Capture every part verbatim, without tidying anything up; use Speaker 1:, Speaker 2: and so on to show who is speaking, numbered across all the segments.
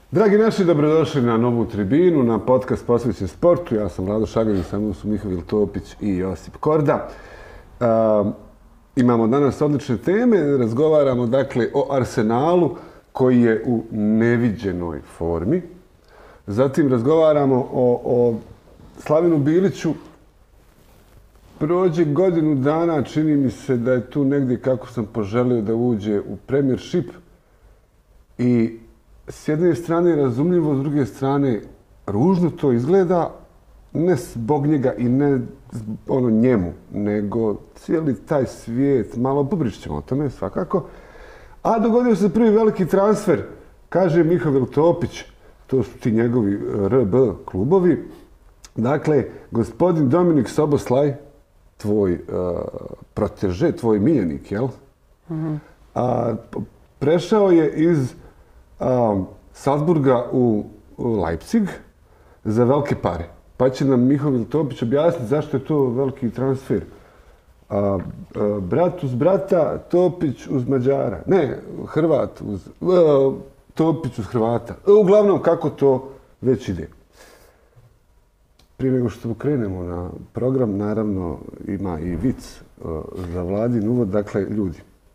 Speaker 1: Dragi naši, dobrodošli na novu tribinu, na podcast posvećen sportu. Ja sam Vlado Šagalj, sa mnom su Mihovil Topić i Josip Korda. Uh, imamo danas odlične teme, razgovaramo dakle o Arsenalu koji je u neviđenoj formi. Zatim razgovaramo o, o Slavinu Biliću. Prođe godinu dana, čini mi se da je tu negdje kako sam poželio da uđe u Premiership. I s jedne strane razumljivo, s druge strane ružno to izgleda, ne zbog njega i ne ono njemu, nego cijeli taj svijet, malo popričat ćemo o tome svakako. A dogodio se prvi veliki transfer, kaže Mihovil Topić, to su ti njegovi R B klubovi. Dakle, gospodin Dominik Soboslaj, tvoj uh, proteže, tvoj miljenik, jel? Mm-hmm. A, prešao je iz um, Salzburga u, u Leipzig za velike pare. Pa će nam Mihovil Topić objasniti zašto je to veliki transfer. A, a, brat uz brata, Topić uz Mađara. Ne, Hrvat uz... A, Topić uz Hrvata. Uglavnom, kako to već ide. Prije nego što krenemo na program, naravno ima i vic uh, za Vladin uvod. Dakle, ljudi,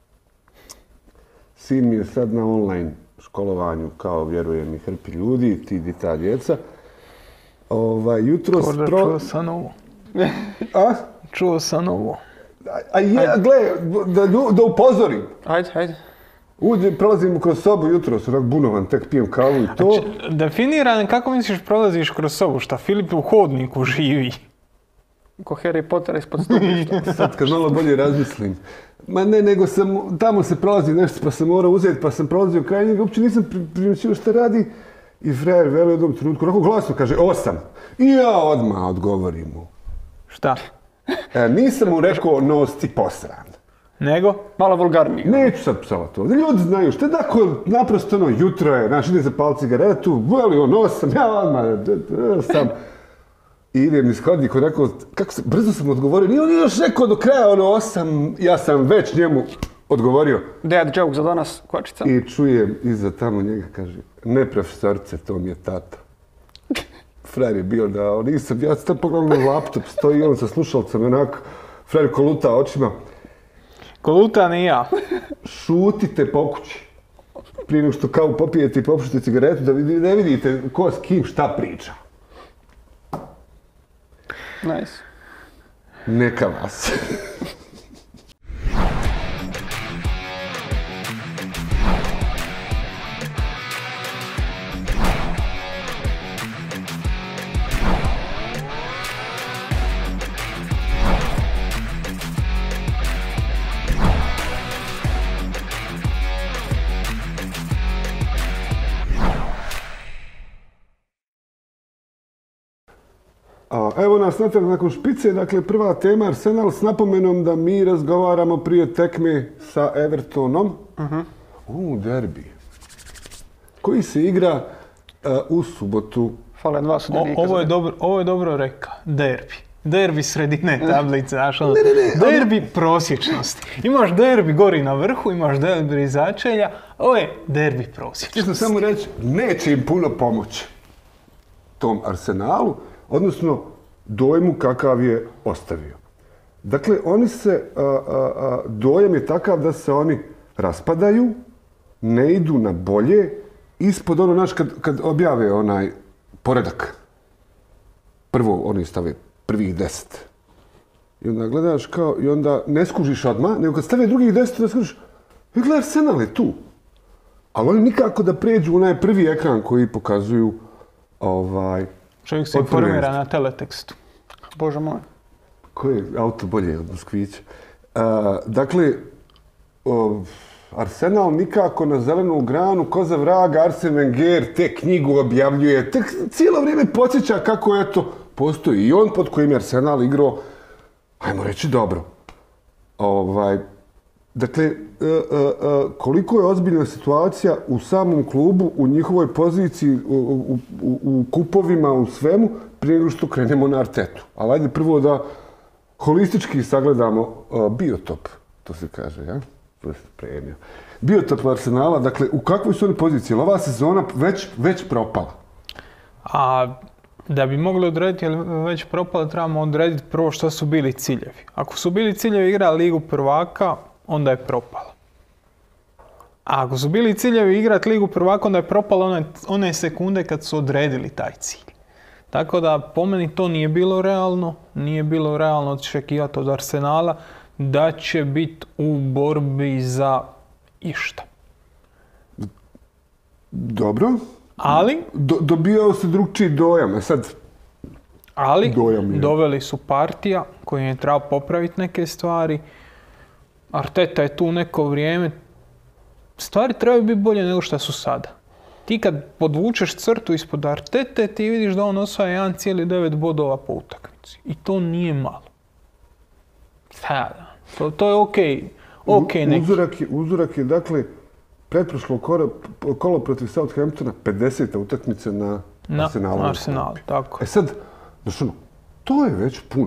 Speaker 1: sin mi je sad na online školovanju, kao vjerujem i hrpi ljudi, ti di ta djeca. Ovaj, jutro
Speaker 2: Korda,
Speaker 1: spro...
Speaker 2: čuo sam ovo.
Speaker 1: A?
Speaker 2: Čuo sam ovo.
Speaker 1: A, a ja, gle, da, da upozorim.
Speaker 2: Ajde, ajde.
Speaker 1: Uđe, prolazim kroz sobu jutro, sam onak bunovan, tek pijem kavu i to.
Speaker 2: Znači, definirano, kako misliš prolaziš kroz sobu? Šta Filip u hodniku živi? Ko Harry Potter ispod stubišta.
Speaker 1: Sad kad malo bolje razmislim. Ma ne, nego sam, tamo se prolazi nešto pa sam morao uzeti, pa sam prolazio kraj njega, uopće nisam primjećio šta radi. I frajer veli u jednom trenutku, onako glasno kaže, osam. I ja odmah odgovorim mu.
Speaker 2: Šta?
Speaker 1: E, nisam mu rekao, nos ti posran.
Speaker 2: Nego?
Speaker 3: Malo vulgarnije.
Speaker 1: Neću sad psovati ovdje. Ljudi znaju što je tako, naprosto ono, jutro je, znaš, ide za pal cigaretu, veli on osam, ja odmah sam. I idem iz hodnika, rekao, kako se, brzo sam odgovorio, nije on još rekao do kraja ono osam, ja sam već njemu odgovorio.
Speaker 3: Dad joke za danas, Kočica.
Speaker 1: I čujem iza tamo njega, kaže, ne profesorce, to mi je tata. Frajer je bio da, nisam, ja sam pogledao na laptop, stoji on sa slušalcem, onako, frajer koluta očima.
Speaker 2: Koluta ni ja.
Speaker 1: Šutite po kući. Prije nego što kao popijete i popušite cigaretu, da ne vidite ko s kim šta priča.
Speaker 3: Nice.
Speaker 1: Neka vas. Evo nas natrag nakon špice, dakle prva tema Arsenal s napomenom da mi razgovaramo prije tekme sa Evertonom. Uh-huh. U, derbi. Koji se igra uh, u subotu.
Speaker 3: Fale dva sudjenika.
Speaker 2: Ovo je dobro, ovo je dobro reka. Derbi. Derbi sredine tablice, znaš ono. Derbi ali... prosječnosti. Imaš derbi gori na vrhu, imaš derbi začelja, ovo je derbi prosječnosti.
Speaker 1: Čisto samo reći, neće im puno pomoći tom Arsenalu, odnosno dojmu kakav je ostavio. Dakle, oni se, a, a, a, dojam je takav da se oni raspadaju, ne idu na bolje, ispod ono, znaš, kad, kad objave onaj poredak, prvo oni stave prvih deset. I onda gledaš kao, i onda ne skužiš odmah, nego kad stave drugih deset, da skužiš, i gledaj, Arsenal je tu. Ali oni nikako da pređu u onaj prvi ekran koji pokazuju ovaj...
Speaker 2: Čovjek se informira na teletekstu.
Speaker 3: Bože moj.
Speaker 1: Koji je auto bolje od Moskvića? Uh, dakle, uh, Arsenal nikako na zelenu granu, ko za vraga, Arsene Wenger te knjigu objavljuje, tek cijelo vrijeme podsjeća kako eto, postoji i on pod kojim je Arsenal igrao, ajmo reći dobro. Ovaj, dakle, uh, uh, koliko je ozbiljna situacija u samom klubu, u njihovoj poziciji, u, u, u, u kupovima, u svemu, prije nego što krenemo na Artetu. Ali ajde prvo da holistički sagledamo uh, biotop, to se kaže, ja? To je premija. bio top Arsenala, dakle, u kakvoj su oni poziciji? Ova sezona već, već propala.
Speaker 2: A da bi mogli odrediti, jer već propalo, trebamo odrediti prvo što su bili ciljevi. Ako su bili ciljevi igrati Ligu prvaka, onda je propalo. A ako su bili ciljevi igrati Ligu prvaka, onda je propalo one, one sekunde kad su odredili taj cilj. Tako da, po meni to nije bilo realno. Nije bilo realno očekivati od Arsenala da će biti u borbi za išta.
Speaker 1: Dobro.
Speaker 2: Ali,
Speaker 1: Do, dobijao se drugčiji dojam. E sad,
Speaker 2: ali
Speaker 1: dojam je.
Speaker 2: doveli su Partija koji je trebao popraviti neke stvari. Arteta je tu neko vrijeme. Stvari trebaju biti bolje nego što su sada. Ti kad podvučeš crtu ispod Artete, ti vidiš da on osvaja jedan zarez devet bodova po utakmici. I to nije malo. Sada. To, to je okej. Okay. Okay, neki.
Speaker 1: Uzorak je, uzorak je, dakle, pretprošlo kolo, kolo protiv Southamptona, pedeseta utakmica na,
Speaker 2: na
Speaker 1: Arsenalu.
Speaker 2: Na Arsenalu, tako.
Speaker 1: E sad, znaš ono, to je već puno.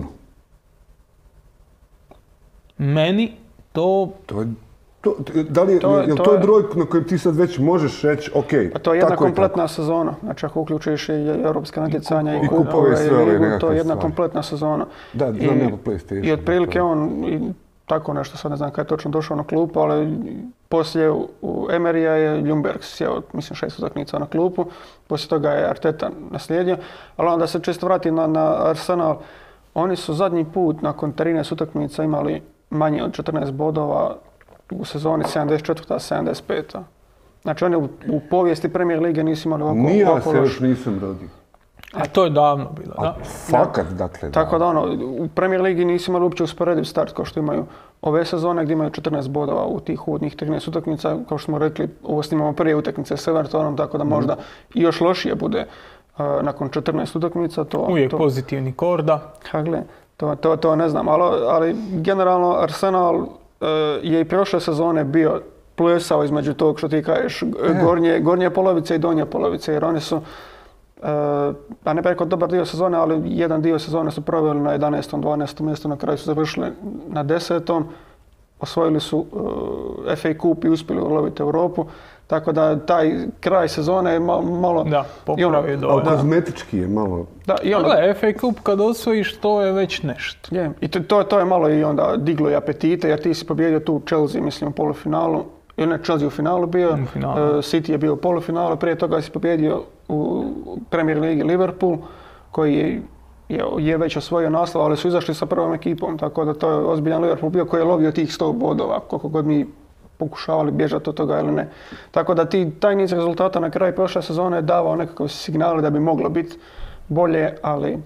Speaker 2: Meni to...
Speaker 1: To je, to, da li je,
Speaker 3: To je-
Speaker 1: je, jel
Speaker 3: to
Speaker 1: to je
Speaker 3: je-
Speaker 1: broj na kojem ti sad već možeš reći, ok,
Speaker 3: Pa to je jedna
Speaker 1: tako je
Speaker 3: kompletna
Speaker 1: tako.
Speaker 3: sezona. Znači ako uključiš i europska natjecanja i,
Speaker 1: I
Speaker 3: kup-
Speaker 1: kupove i sve ove
Speaker 3: ligu, to
Speaker 1: nekakve
Speaker 3: je jedna
Speaker 1: stvari.
Speaker 3: kompletna sezona.
Speaker 1: Da, znam ja po PlayStationu.
Speaker 3: I otprilike
Speaker 1: to.
Speaker 3: on, i tako nešto, sad ne znam kada je točno došao na klupu, ali poslije u- u Emeryja je Ljungberg sjeo, mislim, šest utakmica na klupu, poslije toga je Arteta naslijedio, ali onda se često vrati na, na Arsenal. Oni su zadnji put nakon trinaest utakmica imali manje od četrnaest bodova u sezoni sedamdeset četvrta sedamdeset peta Znači oni u, u povijesti Premier Lige nisu imali ovako,
Speaker 1: Ni ja
Speaker 3: ovako
Speaker 1: se
Speaker 3: loš.
Speaker 1: još nisam rodio.
Speaker 2: A to je davno bilo,
Speaker 1: A
Speaker 2: da?
Speaker 1: fakat, dakle,
Speaker 3: Tako da ono, u Premier Ligi nisu imali uopće usporediv start kao što imaju ove sezone gdje imaju četrnaest bodova u tih uvodnih trinaest utakmica. Kao što smo rekli, ovo snimamo prije utakmice s Evertonom, tako da možda i još lošije bude uh, nakon četrnaest utakmica. To,
Speaker 2: Uvijek
Speaker 3: to,
Speaker 2: pozitivni korda.
Speaker 3: ha, gle, to, to, to ne znam, ali, ali generalno Arsenal uh, je i prošle sezone bio plesao između tog što ti kažeš gornje, gornje polovice i donje polovice, jer oni su uh, pa ne preko dobar dio sezone, ali jedan dio sezone su proveli na jedanaestom dvanaestom mjestu, na kraju su završili na desetom Osvojili su uh, F A Cup i uspjeli uloviti Europu, tako da taj kraj sezone je malo... malo
Speaker 2: Da,
Speaker 3: i ono-
Speaker 2: popravio
Speaker 1: Ali
Speaker 2: dobro.
Speaker 1: kozmetički je malo...
Speaker 3: Da, i onda,
Speaker 2: Gle, F A Cup kad osvojiš, to je već nešto.
Speaker 3: je, i to, to, to je malo i onda diglo i apetite, jer ti si pobjedio tu Chelsea, mislim, u polufinalu. Ili ne, Chelsea u finalu bio,
Speaker 2: U finalu.
Speaker 3: uh, City je bio u polufinalu, prije toga si pobjedio u Premier Ligi Liverpool, koji je, je, je već osvojio naslov, ali su izašli sa prvom ekipom, tako da to je ozbiljan Liverpool bio koji je lovio tih sto bodova, koliko god mi pokušavali bježati od toga ili ne. Tako da ti, taj niz rezultata na kraju prošle sezone je davao nekakve signale da bi moglo biti bolje, ali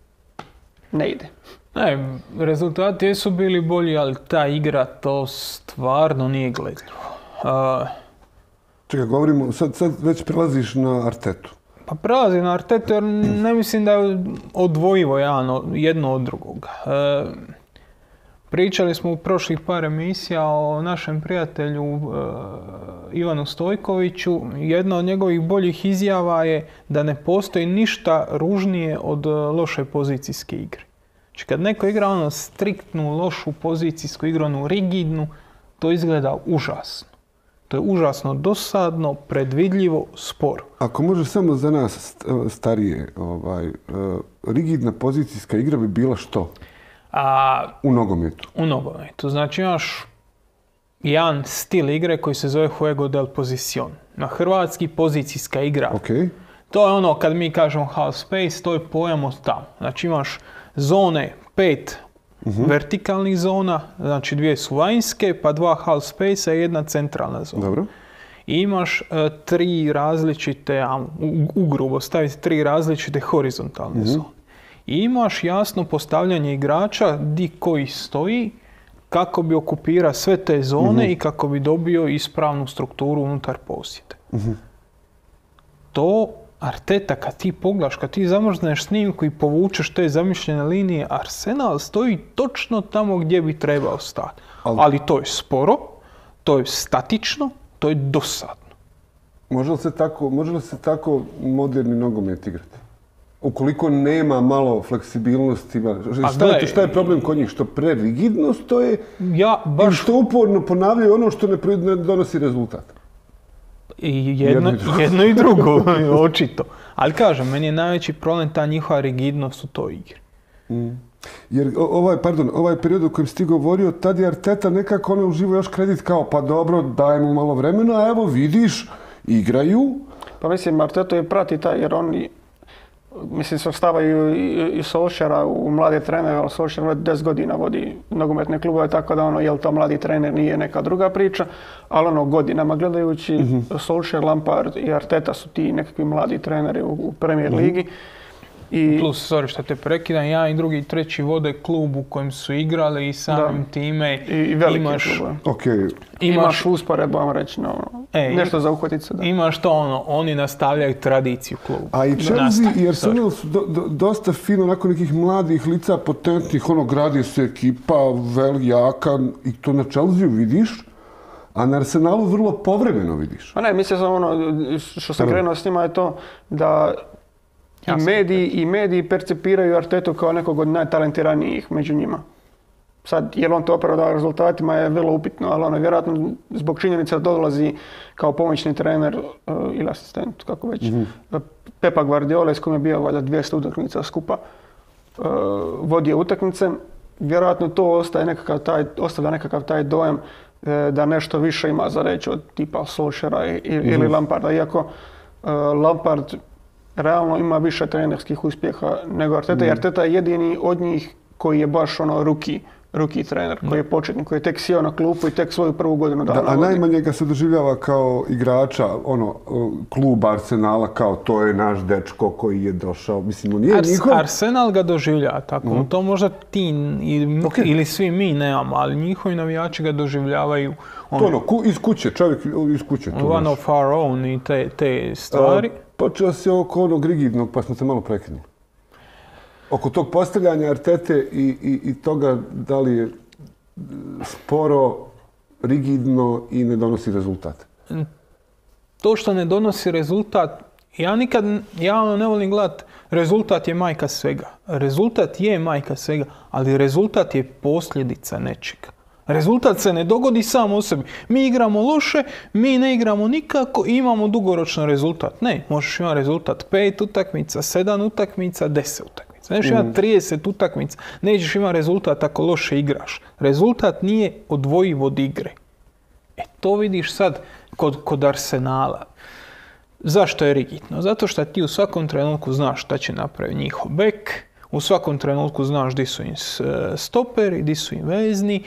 Speaker 3: ne ide.
Speaker 2: Ne, rezultati jesu bili bolji, ali ta igra to stvarno nije gledljivo. Uh,
Speaker 1: Čekaj, govorimo, sad, sad već prelaziš na Artetu.
Speaker 2: Pa prelazi na Artetu jer ne mislim da je odvojivo jedan od- jedno od drugog. E, pričali smo u prošlih par emisija o našem prijatelju e, Ivanu Stojkoviću. Jedna od njegovih boljih izjava je da ne postoji ništa ružnije od e, loše pozicijske igre. Znači kad neko igra ono striktnu, lošu pozicijsku igru, onu rigidnu, to izgleda užasno. To je užasno dosadno, predvidljivo, sporo.
Speaker 1: Ako može samo za nas st- starije, ovaj, uh, rigidna pozicijska igra bi bila što
Speaker 2: A
Speaker 1: u nogometu?
Speaker 2: u nogometu, znači imaš jedan stil igre koji se zove juego del posición. Na hrvatski pozicijska igra.
Speaker 1: Ok.
Speaker 2: To je ono kad mi kažemo half space, to je pojam od tamo. Znači imaš zone pet vertikalnih zona, znači dvije su vanjske, pa dva half space i jedna centralna zona.
Speaker 1: Dobro.
Speaker 2: I imaš e, tri različite, a, u, ugrubo staviti tri različite horizontalne zone. I imaš jasno postavljanje igrača di koji stoji kako bi okupirao sve te zone i kako bi dobio ispravnu strukturu unutar posjede. To Arteta, kad ti pogledaš, kad ti zamrzneš snimku i povučeš te zamišljene linije, Arsenal stoji točno tamo gdje bi trebao stati.
Speaker 1: Al-
Speaker 2: Ali to je sporo, to je statično, to je dosadno.
Speaker 1: Može li se tako, može li se tako moderni nogomet igrati? ukoliko nema malo fleksibilnosti, šta, je, šta je problem kod njih? Što prerigidno stoje
Speaker 2: ja, baš...
Speaker 1: ili što uporno ponavljaju ono što ne, ne donosi rezultat?
Speaker 2: I jedno, jedno i drugo, očito. Ali kažem, meni je najveći problem ta njihova rigidnost u toj igri.
Speaker 1: Mm. Jer ovaj, pardon, ovaj period u kojem si ti govorio, tad je Arteta nekako ono uživo još kredit kao pa dobro, daj mu malo vremena, a evo vidiš, igraju.
Speaker 3: Pa mislim, Arteta je prati taj, jer oni, mislim, svrstavaju i, i Solskjaera u mlade trenere, ali Solskjaer deset godina vodi nogometne klubove, tako da ono, jel to mladi trener nije neka druga priča, ali ono, godinama gledajući, mm-hmm. Solskjaer, Lampard i Arteta su ti nekakvi mladi treneri u, u Premier mm-hmm. ligi.
Speaker 2: I... Plus, sorry što te prekidam, ja i drugi i treći vode klub u kojem su igrali i samim da. time
Speaker 3: I, i velike
Speaker 2: imaš,
Speaker 1: okay.
Speaker 3: imaš, imaš usporedbu, vam reći, no, e, nešto za uhvatit se. Da.
Speaker 2: Imaš to ono, oni nastavljaju tradiciju klubu.
Speaker 1: A i Chelsea i Arsenal su do, do, dosta fino, nakon nekih mladih lica, potentnih, ono, gradi se ekipa, vel, jaka, i to na Chelsea vidiš, a na Arsenalu vrlo povremeno vidiš.
Speaker 3: Pa ne, mislim sam ono, što sam krenuo s njima je to da I mediji, I mediji percepiraju Artetu kao nekog od najtalentiranijih među njima. Sad, je li on to opravdao rezultatima je vrlo upitno, ali ono, vjerojatno zbog činjenice da dolazi kao pomoćni trener uh, ili asistent, kako već, mm-hmm. Pepa Guardiola, s kojim je bio valjda dvjesto utakmica skupa, uh, vodio utakmice, vjerojatno to ostaje nekakav taj, ostavlja nekakav taj dojam uh, da nešto više ima za reći od tipa Solskjaera i, mm-hmm. ili Lamparda, iako uh, Lampard realno ima više trenerskih uspjeha nego Arteta. Mm. I Arteta je jedini od njih koji je baš ono ruki, ruki trener, koji je početnik, koji je tek sjeo na klupu i tek svoju prvu godinu dana.
Speaker 1: Da, a najmanje ga se doživljava kao igrača, ono, klub Arsenala, kao to je naš dečko koji je došao. Mislim, on nije
Speaker 2: Ars,
Speaker 1: njihov...
Speaker 2: Arsenal ga doživljava tako. Mm. To možda ti ili, okay. ili svi mi nemamo, ali njihovi navijači ga doživljavaju.
Speaker 1: On, to ono, ku, iz kuće, čovjek iz kuće. To
Speaker 2: one naš. Of our own i te, te stvari. Uh,
Speaker 1: Počeo si oko onog rigidnog, pa smo se malo prekinuli. Oko tog postavljanja Artete i, i, i toga da li je sporo, rigidno i ne donosi rezultat.
Speaker 2: To što ne donosi rezultat, ja nikad, ja ono ne volim gledati, rezultat je majka svega. Rezultat je majka svega, ali rezultat je posljedica nečega. Rezultat se ne dogodi sam o sebi. Mi igramo loše, mi ne igramo nikako i imamo dugoročno rezultat. Ne, možeš imati rezultat pet utakmica, sedam utakmica, deset utakmica. Nećeš imati trideset utakmica, nećeš imati rezultat ako loše igraš. Rezultat nije odvojiv od igre. E to vidiš sad kod, kod Arsenala. Zašto je rigidno? Zato što ti u svakom trenutku znaš šta će napraviti njihov bek, u svakom trenutku znaš di su im stoperi, di su im vezni,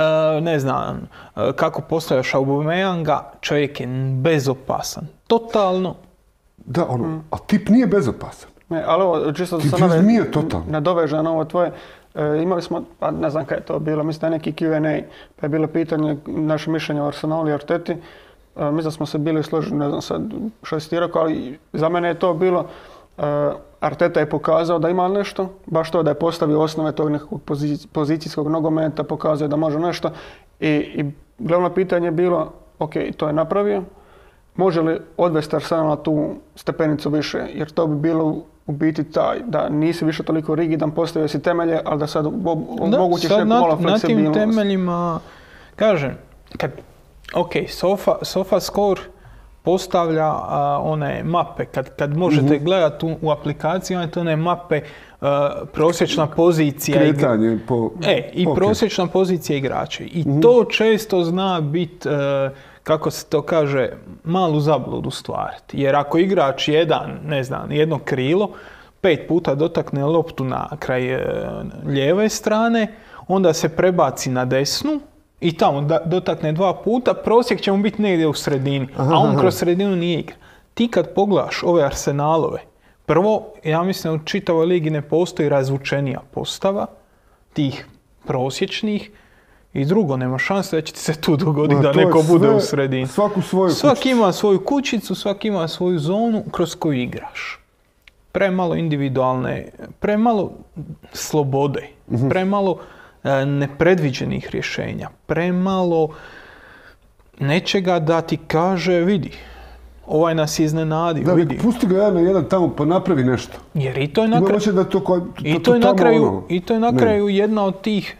Speaker 2: ne znam kako postavljaš Aubameyanga, čovjek je bezopasan. Totalno.
Speaker 1: Da, ono, mm. a tip nije bezopasan.
Speaker 3: Ne, ali ovo, čisto da
Speaker 1: se nave, nije totalno.
Speaker 3: nadoveže na ovo tvoje, e, imali smo, pa ne znam kaj je to bilo, mislim da je neki Q and A, pa je bilo pitanje naše mišljenje o Arsenalu i Arteti. E, mislim da smo se bili složili, ne znam sad što si ti rekao, ali za mene je to bilo, e, Arteta je pokazao da ima nešto, baš to da je postavio osnove tog nekog pozicijskog nogometa, pokazao da može nešto. I, i glavno pitanje je bilo, ok, to je napravio, može li odvesti Arsenal na tu stepenicu više, jer to bi bilo u biti taj, da nisi više toliko rigidan, postavio si temelje, ali da sad omogućiš neku malo fleksibilnost.
Speaker 2: Na tim temeljima, kažem, kad, ok, Sofa, Sofa Score postavlja uh, one mape, kad, kad možete mm-hmm. gledati u, u aplikaciji, imate one mape, uh, prosječna pozicija.
Speaker 1: Kretanje po...
Speaker 2: E, i okay. prosječna pozicija igrača. I mm-hmm. to često zna biti, uh, kako se to kaže, malu zabludu stvariti. Jer ako igrač jedan, ne znam, jedno krilo, pet puta dotakne loptu na kraj uh, lijeve strane, onda se prebaci na desnu, i tamo da, dotakne dva puta, prosjek će mu biti negdje u sredini, aha, a on kroz sredinu nije igra. Ti kad pogledaš ove Arsenalove, prvo, ja mislim da u čitavoj ligi ne postoji razvučenija postava tih prosječnih, i drugo, nema šanse da će ti se tu dogoditi da neko sve, bude u sredini.
Speaker 1: Svaku svoju
Speaker 2: Svaki kućicu. ima svoju kućicu, svaki ima svoju zonu kroz koju igraš. Premalo individualne, premalo slobode, mm-hmm. premalo nepredviđenih rješenja, premalo nečega da ti kaže, vidi, ovaj nas je iznenadio,
Speaker 1: Da,
Speaker 2: vidi.
Speaker 1: pusti ga jedan na jedan tamo pa napravi nešto.
Speaker 2: Jer i to je na
Speaker 1: Ima
Speaker 2: kraju...
Speaker 1: hoće da to, ko, to,
Speaker 2: I to je na
Speaker 1: tamo
Speaker 2: kraju,
Speaker 1: ono.
Speaker 2: i to je na
Speaker 1: Ne.
Speaker 2: kraju jedna od tih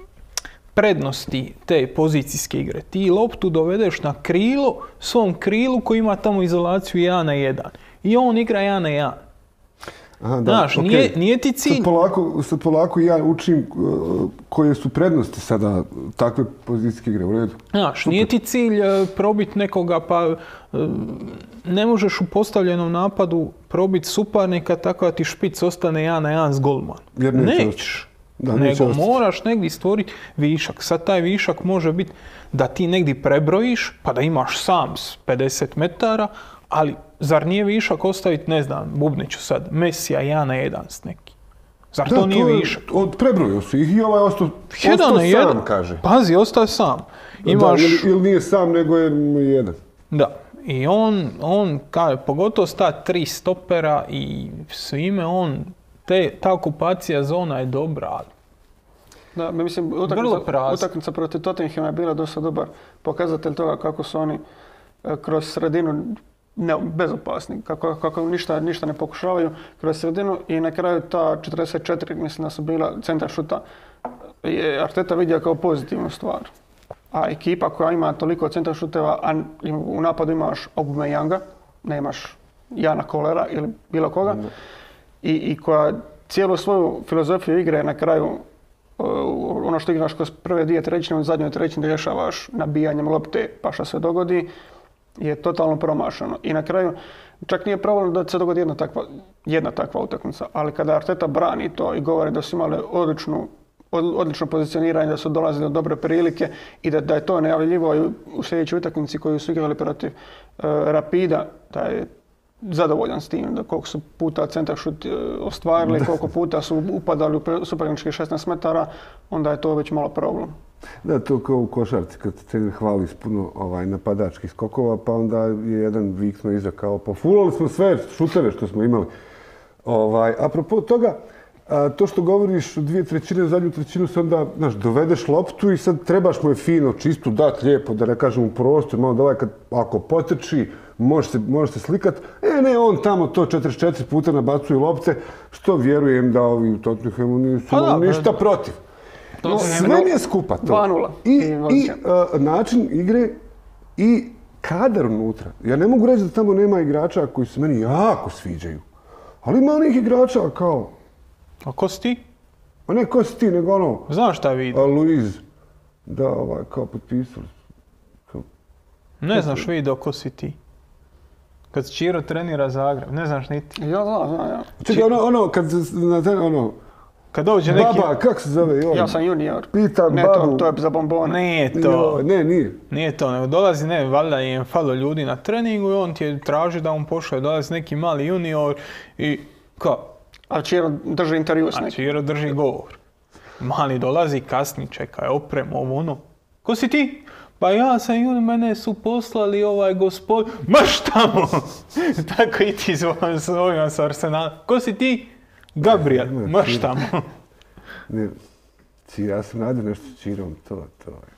Speaker 2: prednosti te pozicijske igre. Ti loptu dovedeš na krilo, svom krilu koji ima tamo izolaciju jedan na jedan. I on igra jedan na jedan.
Speaker 1: Aha, da,
Speaker 2: Znaš,
Speaker 1: okej.
Speaker 2: nije, nije ti cilj...
Speaker 1: Sad polako, sad polako ja učim uh, koje su prednosti sada takve pozicijske igre, u redu.
Speaker 2: Znaš, nije ti cilj uh, probiti nekoga, pa uh, ne možeš u postavljenom napadu probiti suparnika tako da ti špic ostane jedan na jedan s golmanom.
Speaker 1: Jer neće
Speaker 2: Nećeš.
Speaker 1: Da, neće
Speaker 2: Nego
Speaker 1: ostati.
Speaker 2: moraš negdje stvoriti višak. Sad taj višak može biti da ti negdje prebrojiš, pa da imaš sam s pedeset metara, ali zar nije višak ostaviti, ne znam, bubniću sad, Mesija jedan na jedan s neki? Zar
Speaker 1: Da,
Speaker 2: to nije
Speaker 1: je-
Speaker 2: višak?
Speaker 1: Od prebrojio su ih i ovaj ostao,
Speaker 2: Jedan
Speaker 1: ostao
Speaker 2: na jedan.
Speaker 1: sam, kaže.
Speaker 2: Pazi, ostaje sam. Imaš...
Speaker 1: Da, ili, ili nije sam, nego je jedan.
Speaker 2: Da. I on, on kaže, pogotovo s ta tri stopera i svime, on, te, ta okupacija zona je dobra, ali
Speaker 3: Da, mislim,
Speaker 2: Vrlo
Speaker 3: utakmica,
Speaker 2: prazno.
Speaker 3: utakmica protiv Tottenhama je bila dosta dobar pokazatelj toga kako su oni e, kroz sredinu ne, bezopasni, kako, kako ništa, ništa ne pokušavaju kroz sredinu i na kraju ta četrdeset četiri, mislim da su bila centar šuta, je Arteta vidio kao pozitivnu stvar. A ekipa koja ima toliko centar šuteva, a u napadu imaš Aubameyanga, nemaš Jana Kolera ili bilo koga, i, i koja cijelu svoju filozofiju igre na kraju uh, ono što igraš kroz prve dvije trećine, u zadnjoj trećini rješavaš nabijanjem lopte pa što se dogodi, je totalno promašano. I na kraju čak nije problem da se dogodi jedna takva, jedna takva utakmica, ali kada Arteta brani to i govori da su imali odličnu, od, odlično pozicioniranje, da su dolazili do dobre prilike i da, da je to najavljivo i u sljedećoj utakmici koju su igrali protiv uh, Rapida, da je zadovoljan s tim, da koliko su puta centar šut e, ostvarili, koliko puta su upadali u suparničkih šesnaest metara, onda je to već malo problem.
Speaker 1: Da, to kao u košarci, kad se trener hvali s puno ovaj, napadačkih skokova, pa onda je jedan vikno iza kao, pa fulali smo sve šuteve što smo imali. Ovaj, apropo toga, a, to što govoriš u dvije trećine, u zadnju trećinu se onda, znaš, dovedeš loptu i sad trebaš mu je fino, čistu, dat lijepo, da ne kažem u prostor, malo da ovaj kad, ako potrči, može se, može se slikat. E, ne, on tamo to četrdeset četiri puta nabacuje lopte, što vjerujem da ovi u Tottenhamu nisu
Speaker 2: Pa da,
Speaker 1: ništa protiv.
Speaker 2: To se
Speaker 1: Sve mi je skupa to.
Speaker 3: dva nula.
Speaker 1: I,
Speaker 3: I
Speaker 1: i uh, način igre i kadar unutra. Ja ne mogu reći da tamo nema igrača koji se meni jako sviđaju. Ali ima onih igrača kao,
Speaker 2: a ko si ti?
Speaker 1: a ne ko si ti, nego ono,
Speaker 2: Znaš šta vidi?
Speaker 1: a Luiz, da, ovaj, kao potpisali. Kao,
Speaker 2: Ne znaš video ko si ti. Kad Čiro trenira Zagreb, ne znaš niti.
Speaker 3: Ja znam, znam, ja.
Speaker 1: čekaj, ono, ono, kad se na ten, ono,
Speaker 2: Kad dođe neki...
Speaker 1: baba, kak se zove? Joj,
Speaker 3: Ja sam junior.
Speaker 1: Pita
Speaker 3: Ne,
Speaker 1: babu.
Speaker 3: to, to je za bombone.
Speaker 2: Nije to.
Speaker 1: Joj, ne, nije.
Speaker 2: Nije to, nego dolazi, ne, valjda im falo ljudi na treningu i on ti je traži da on pošle, dolazi neki mali junior i kao,
Speaker 3: A Čiro drži intervju s
Speaker 2: a
Speaker 3: nekim.
Speaker 2: Čiro drži govor. Mali dolazi, kasni, čekaj, opremu, ovo ono. Ko si ti? Pa ja sam junior, mene su poslali ovaj gospod... Maš tamo! Tako i ti s ovima sa Arsenala. Ko si ti? Gabriel,
Speaker 1: Ne,
Speaker 2: maš
Speaker 1: Čiro.
Speaker 2: tamo.
Speaker 1: Ne, Či, ja sam radio nešto s Čirom, to, to je.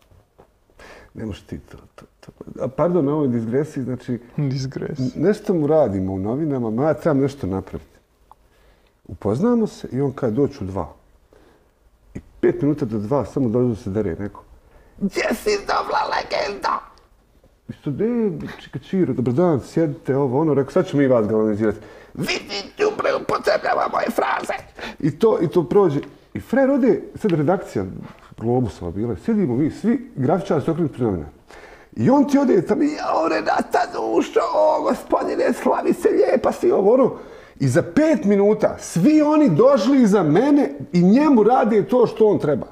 Speaker 1: Ne možeš ti to, to, to. A pardon, na ovoj digresiji, znači,
Speaker 2: Disgres.
Speaker 1: nešto mu radimo u novinama, ma ja trebam nešto napraviti. Upoznamo se i on kada doći u dva. I pet minuta do dva, samo dođe da se dere neko. Gdje si dobra legenda? I što, de, čika Čiro, dobar dan, sjedite, ovo, ono, rekao, sad ćemo mi vas galvanizirati. Vidi, đubre, upotrebljava moje fraze. I to, i to prođe. I frajer ode, sad redakcija Globusova bila, sjedimo mi, svi grafičari su okrenuti prema novinara. I on ti ode tamo, jao, Renata dušo, o, gospodine, slavi se lijepa si, ovo, ono. I za pet minuta svi oni došli iza mene i njemu rade to što on treba.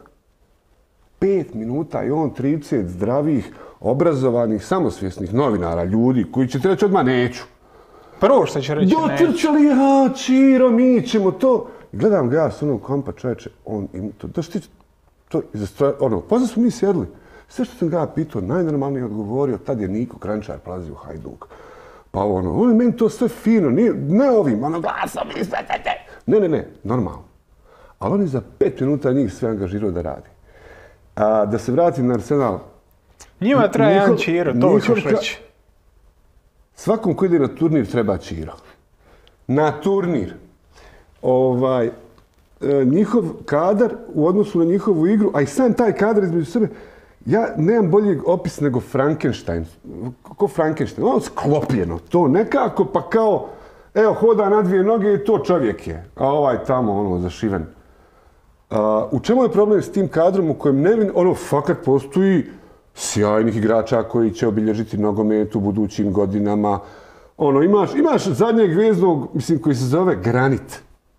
Speaker 1: Pet minuta i on trideset zdravih, obrazovanih, samosvjesnih novinara, ljudi koji će ti reći odmah neću.
Speaker 2: Prvo što će reći neću.
Speaker 1: Dotrčali, ja, Čiro, mi ćemo to. I gledam ga ja s onog kompa, čovječe, on im to, da što ti, to, iza stroja, ono, pozna smo mi sjedli. Sve što sam ga pitao, najnormalnije odgovorio, tad je Niko Kranjčar prolazio u Hajduk. Pa ono, on je meni to sve fino, nije, ne ovim, ono, glasom, ispetete. Ne, ne, ne, normalno. Ali on je za pet minuta njih sve angažirao da radi. A, da se vratim na Arsenal.
Speaker 2: Njima treba
Speaker 1: Njihov-
Speaker 2: jedan Čiro, to
Speaker 1: njihov
Speaker 2: ćeš
Speaker 1: ka-
Speaker 2: reći.
Speaker 1: Svakom koji ide na turnir treba Čiro. Na turnir. Ovaj, njihov kadar u odnosu na njihovu igru, a i sam taj kadar između sebe, ja nemam boljeg opis nego Frankenstein. Ko Frankenstein? Ono sklopljeno. To nekako pa kao, evo, hoda na dvije noge i to čovjek je. A ovaj tamo, ono, zašiven. A, u čemu je problem s tim kadrom u kojem nevin, ono, fakat postoji sjajnih igrača koji će obilježiti nogomet u budućim godinama. Ono, imaš, imaš zadnjeg veznog, mislim, koji se zove Granit.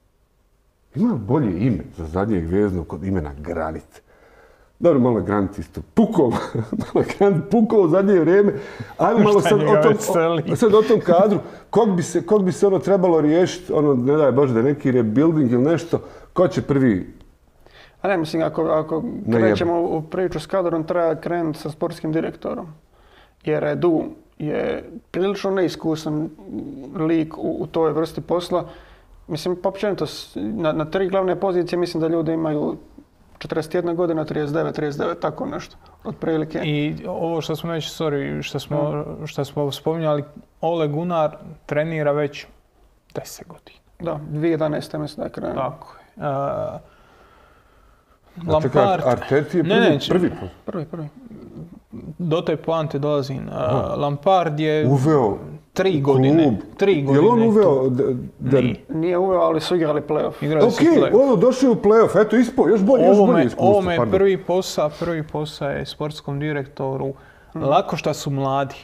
Speaker 1: Ima bolje ime za zadnjeg veznog kod imena Granit. Dobro, malo je Granit isto pukao, malo je Granit pukao u zadnje vrijeme. Ajmo malo sad o, tom, o, sad o tom kadru. Kog bi se, kog bi se ono trebalo riješiti, ono, ne daj Bože, da neki rebuilding ili nešto, ko će prvi?
Speaker 3: A ne, mislim, ako, ako krećemo u priču s kadrom, treba krenuti sa sportskim direktorom. Jer Edu je prilično neiskusan lik u, u toj vrsti posla. Mislim, pa općenito, na, na tri glavne pozicije mislim da ljudi imaju četrdeset jedna godina, trideset devet, trideset devet, tako nešto, otprilike.
Speaker 2: I ovo što smo već, sorry, što smo, što smo spominjali, Ole Gunnar trenira već deset godina.
Speaker 3: Da, dvije tisuće jedanaeste mislim da je krenuo.
Speaker 2: Tako je. Uh,
Speaker 1: Lampard... Arteta je prvi, ne, ne, prvi,
Speaker 3: prvi, prvi.
Speaker 2: Do te poante dolazim. Uh, Lampard je
Speaker 1: uveo
Speaker 2: tri godine.
Speaker 1: Klub.
Speaker 2: Tri godine.
Speaker 1: Je li on uveo?
Speaker 2: Da,
Speaker 3: nije. Nije uveo, ali su igrali play-off.
Speaker 2: Igrali
Speaker 1: su play-off. Ok, ono, došli u play-off. Eto, ispo, još bolje, još bolje iskustvo.
Speaker 2: Ovo me prvi posao, prvi posao je sportskom direktoru. Hmm. Lako što su mladi.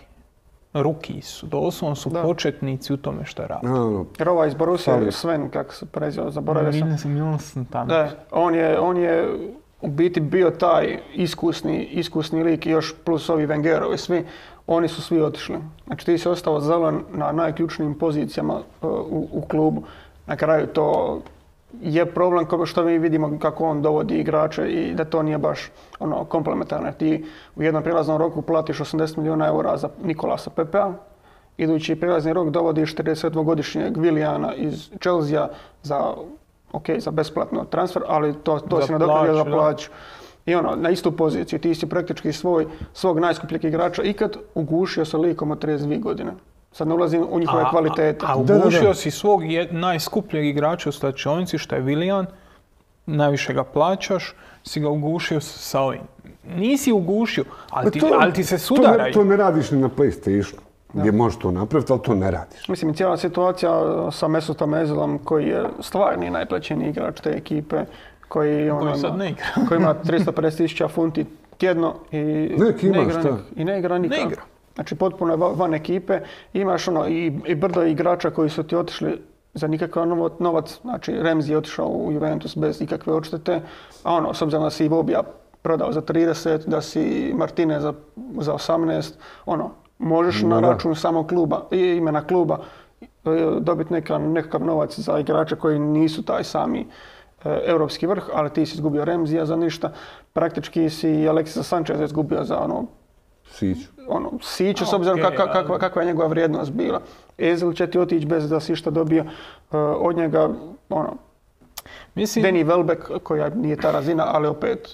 Speaker 2: Ruki su, doslovno su da. početnici u tome što rade.
Speaker 1: No,
Speaker 3: Rova iz Borussia, Sven, kako se prezio, zaboravio sam.
Speaker 2: Milson tamo.
Speaker 3: Da, on je, on je u biti bio taj iskusni, iskusni lik i još plus ovi Wengerovi svi, oni su svi otišli. Znači ti si ostao zelen na najključnijim pozicijama uh, u, u klubu. Na kraju to je problem kao što mi vidimo kako on dovodi igrače i da to nije baš ono komplementarno. Ti u jednom prijelaznom roku platiš osamdeset milijuna eura za Nikolasa Pepea, idući prijelazni rok dovodiš tridesetdvogodišnjeg Williana iz Chelsea za, okay, za besplatno transfer, ali to, to si nadoknadio za plaću. I ono, na istu poziciju, ti si praktički svoj, svog najskupljeg igrača ikad ugušio sa likom od trideset dvije godine. Sad ne ulazim u njihove
Speaker 2: a,
Speaker 3: kvalitete.
Speaker 2: A, a ugušio da, da, da. si svog jed, najskupljeg igrača u slačionici, što je Willian, najviše ga plaćaš, si ga ugušio sa ovim. Nisi ugušio, ali ti, to, ali ti se sudaraju.
Speaker 1: To ne, to ne radiš ni na PlayStationu, gdje možeš to napraviti, ali to ne radiš.
Speaker 3: Mislim, cijela situacija sa Mesutom Özilom, koji je stvarni najplaćeniji igrač te ekipe, koji, on,
Speaker 2: koji sad ne igra.
Speaker 3: koji ima tristo pedeset tisuća funti tjedno i
Speaker 1: Nek ima,
Speaker 3: ne igra,
Speaker 1: šta?
Speaker 3: I ne igra nikako.
Speaker 2: Ne igra.
Speaker 3: Znači potpuno je van ekipe, imaš ono i, i brdo igrača koji su ti otišli za nikakav novac, znači Ramsey je otišao u Juventus bez ikakve odštete, a ono, s obzirom da si Bobija prodao za trideset, da si Martine za, za osamnaest, ono, možeš no, na račun samog kluba, imena kluba dobiti neka, nekakav novac za igrače koji nisu taj sami e, europski vrh, ali ti si izgubio Ramseya za ništa, praktički si Alexisa Sancheza izgubio za ono
Speaker 1: Siću.
Speaker 3: Ono, Siću, s obzirom okay, kakva, kakva, kakva je njegova vrijednost bila. Özil će ti otići bez da si šta dobio uh, od njega, ono, Mislim... Danny Welbeck, koja nije ta razina, ali opet...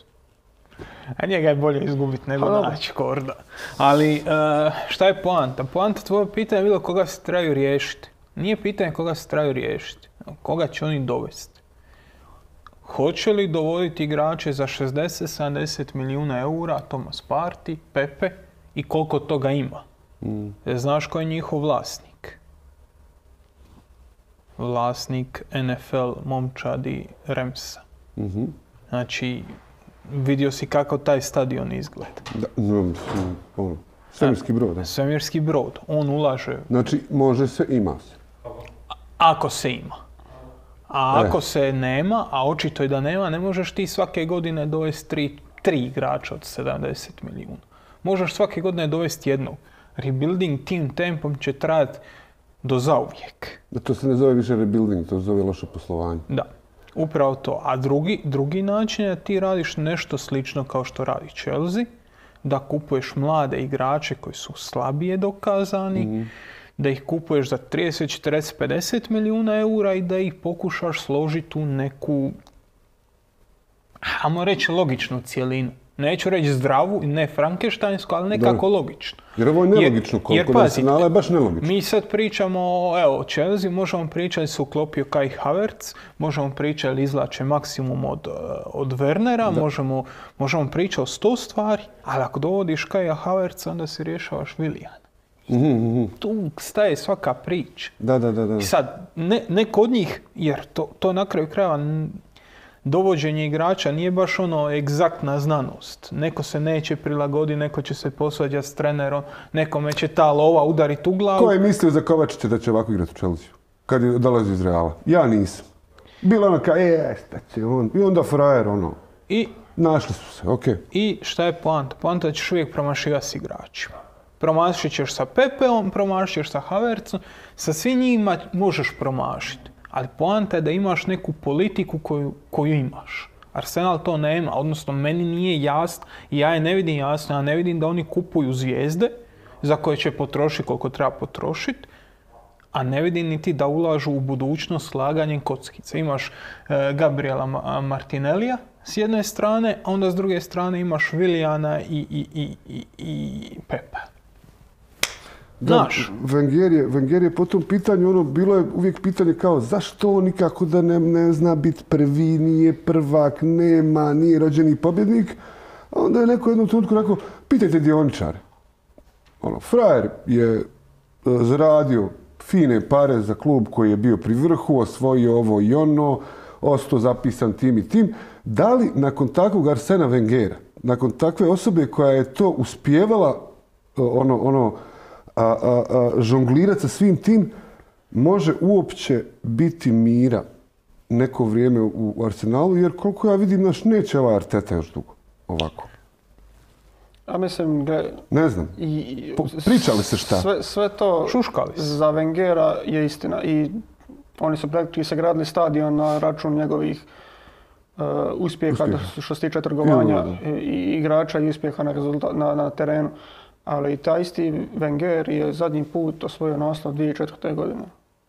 Speaker 2: A njega je bolje izgubiti nego naći Korda. Ali uh, šta je poanta? Poanta tvoje pitanje je bilo koga se trebaju riješiti. Nije pitanje koga se trebaju riješiti. Koga će oni dovesti. Hoće li dovoditi igrače za šezdeset sedamdeset milijuna eura, Thomas Partey, Pepe, i koliko toga ima? Mm. Znaš ko je njihov vlasnik? Vlasnik N F L momčadi Ramsa. Mm-hmm. Znači, vidio si kako taj stadion izgleda. Da,
Speaker 1: no, ono, svemirski brod. Da.
Speaker 2: Svemirski brod. On ulaže...
Speaker 1: Znači, može se, ima se.
Speaker 2: Ako se ima. A ako se nema, a očito je da nema, ne možeš ti svake godine dovesti tri, tri igrača od sedamdeset milijuna. Možeš svake godine dovesti jednog. Rebuilding tim tempom će trajati do zauvijek.
Speaker 1: Da, to se ne zove više rebuilding, to se zove loše poslovanje.
Speaker 2: Da, upravo to. A drugi, drugi način je da ti radiš nešto slično kao što radi Chelsea, da kupuješ mlade igrače koji su slabije dokazani, mm-hmm. da ih kupuješ za trideset, četrdeset, pedeset milijuna eura i da ih pokušaš složiti u neku, ajmo reći, logičnu cijelinu. Neću reći zdravu i ne frankensteinsku, ali nekako
Speaker 1: Da.
Speaker 2: logično.
Speaker 1: Jer ovo je nelogično,
Speaker 2: Jer- jer
Speaker 1: koliko
Speaker 2: pazi,
Speaker 1: Arsenala je baš nelogično.
Speaker 2: Mi sad pričamo o, evo, Chelsea, možemo pričati da se uklopio Kai Havertz, možemo pričati da izvlače maksimum od, od Wernera, možemo, možemo pričati o sto stvari, ali ako dovodiš Kaija Havertza, onda si rješavaš Williana.
Speaker 1: Mhm, mhm.
Speaker 2: Tu staje svaka priča.
Speaker 1: Da, da, da, da.
Speaker 2: I sad, ne, ne kod njih, jer to, to na kraju krajeva n- dovođenje igrača nije baš ono egzaktna znanost. Neko se neće prilagoditi, neko će se posvađati s trenerom, nekome će ta lova udariti u glavu.
Speaker 1: Ko je mislio za Kovačića da će ovako igrati u Chelsea? Kad je dolazi iz Reala? Ja nisam. Bilo ono kao, e, šta će on? I onda frajer, ono,
Speaker 2: I,
Speaker 1: našli su se, okej.
Speaker 2: I šta je poanta? Poanta da ćeš uvijek promašivati s igračima. Promašit ćeš sa Pepeom, promašit ćeš sa Havertzom, sa svim njima možeš promašiti. Ali poanta je da imaš neku politiku koju, koju imaš. Arsenal to nema, odnosno meni nije jasno, i ja je ne vidim jasno, ja ne vidim da oni kupuju zvijezde za koje će potrošiti koliko treba potrošiti, a ne vidim niti da ulažu u budućnost slaganjem kockice. Imaš e, Gabriela Ma- Martinellija s jedne strane, a onda s druge strane imaš Williana i, i, i, i, i Pepe. Znaš,
Speaker 1: Wenger je, Wenger je po tom pitanju, ono, bilo je uvijek pitanje kao zašto on nikako da ne, ne zna biti prvi, nije prvak, nema, nije rođeni pobjednik. A onda je neko jednom trenutku rekao, pitajte dioničare. Ono, frajer je e, zaradio fine pare za klub koji je bio pri vrhu, osvojio ovo i ono, ostao zapisan tim i tim. Da li nakon takvog Arsena Wengera, nakon takve osobe koja je to uspijevala e, ono, ono, a, a, a, žonglirati sa svim tim, može uopće biti mira neko vrijeme u, u Arsenalu, jer koliko ja vidim, naš neće ova Arteta još dugo ovako.
Speaker 3: A mislim, gle,
Speaker 1: Ne znam.
Speaker 3: i,
Speaker 1: Po- pričali se šta?
Speaker 3: Sve, sve to
Speaker 2: Šuškali se.
Speaker 3: za Wengera je istina i oni su praktički sagradili stadion na račun njegovih uh, uspjeha,
Speaker 1: Uspjeha.
Speaker 3: da- što se tiče trgovanja
Speaker 1: Ja, da.
Speaker 3: i, i igrača i uspjeha na, rezulta, na, na terenu. Ali taj isti Wenger je zadnji put osvojio naslov dvije tisuće četvrte. godine.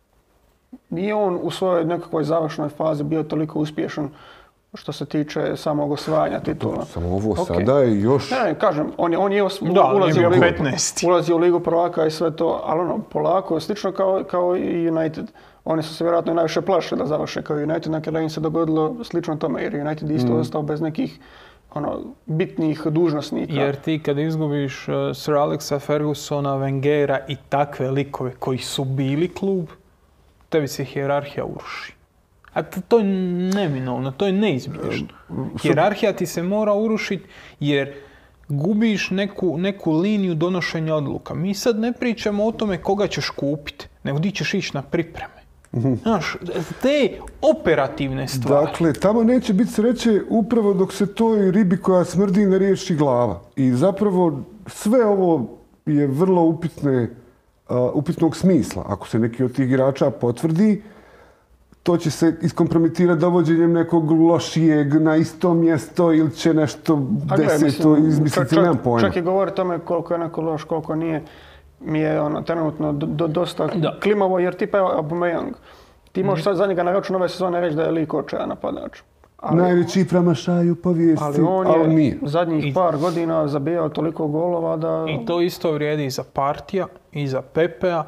Speaker 3: Nije on u svojoj nekakvoj završnoj fazi bio toliko uspješan što se tiče samog osvajanja titula.
Speaker 1: Samo ovo
Speaker 3: Ok.
Speaker 1: sada je još...
Speaker 3: Ne, ne, kažem, on je, on je os-
Speaker 2: Da, on je
Speaker 3: ulazio
Speaker 2: bio
Speaker 3: u ligu,
Speaker 2: petnaesti.
Speaker 3: ulazio u ligu prvaka i sve to, ali ono, polako, slično kao, kao i United. Oni su se vjerojatno najviše plašili da završe kao United, na kraju im se dogodilo slično tome, jer United isto
Speaker 1: Mm.
Speaker 3: ostao bez nekih ono, bitnih dužnosnika.
Speaker 2: jer ti kad izgubiš uh, Sir Alexa Fergusona, Wengera i takve likove koji su bili klub, tebi se hijerarhija uruši. A to, to je neminovno, to je neizbježno. Hijerarhija ti se mora urušiti jer gubiš neku, neku liniju donošenja odluka. Mi sad ne pričamo o tome koga ćeš kupiti, nego di ćeš ići na pripreme. Znaš, te operativne stvari.
Speaker 1: Dakle, tamo neće biti sreće upravo dok se toj ribi koja smrdi ne riješi glava. I zapravo sve ovo je vrlo upitne, uh, upitnog smisla. Ako se neki od tih igrača potvrdi, to će se iskompromitirati dovođenjem nekog lošijeg na isto mjesto ili će nešto
Speaker 3: A gle,
Speaker 1: deseto
Speaker 3: mislim,
Speaker 1: izmisliti,
Speaker 3: čak-
Speaker 1: nemam pojma.
Speaker 3: Čak i govori o tome koliko je neko loš, koliko nije, mi je ono, trenutno do, do- dosta
Speaker 2: Da.
Speaker 3: klimavo, jer tipa evo Aubameyang, ti možeš sad za njega na račun ove sezone reći da je lik očajan napadač. Ali,
Speaker 1: Najveći promašaj u povijesti,
Speaker 3: ali on je
Speaker 1: ali nije.
Speaker 3: zadnjih
Speaker 2: I-
Speaker 3: par godina zabijao toliko golova da...
Speaker 2: I to isto vrijedi i za Partija i za Pepea.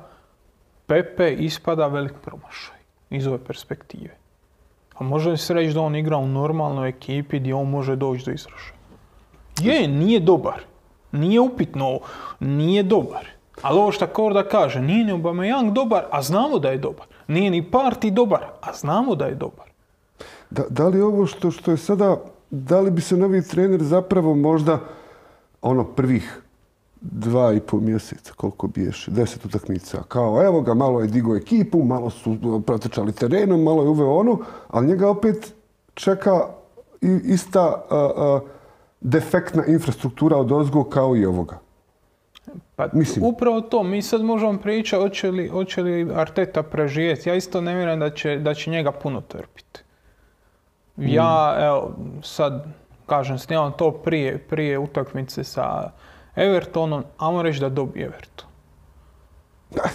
Speaker 2: Pepe ispada velik promašaj iz ove perspektive. A može li se reći da on igra u normalnoj ekipi gdje on može doći do izražaja? Je, nije dobar. Nije upitno, nije dobar. Ali ovo što Korda kaže, nije ni Aubameyang dobar, a znamo da je dobar. Nije ni Partey dobar, a znamo da je dobar.
Speaker 1: Da, da li ovo što, što je sada, da li bi se novi trener zapravo možda ono prvih dva i pol mjeseca, koliko biješe, deset utakmica, kao evo ga, malo je digo ekipu, malo su protrčali terenom, malo je uveo ono, ali njega opet čeka i- ista a, a, defektna infrastruktura od ozgo kao i ovoga.
Speaker 2: Pa
Speaker 1: Mislim.
Speaker 2: upravo to, mi sad možemo pričati hoće li, hoće li Arteta preživjeti. Ja isto ne vjerujem da će, da će njega puno trpiti. Ja, evo, sad kažem, snimam to prije, prije utakmice sa Evertonom, ajmo reći da dobije Everton.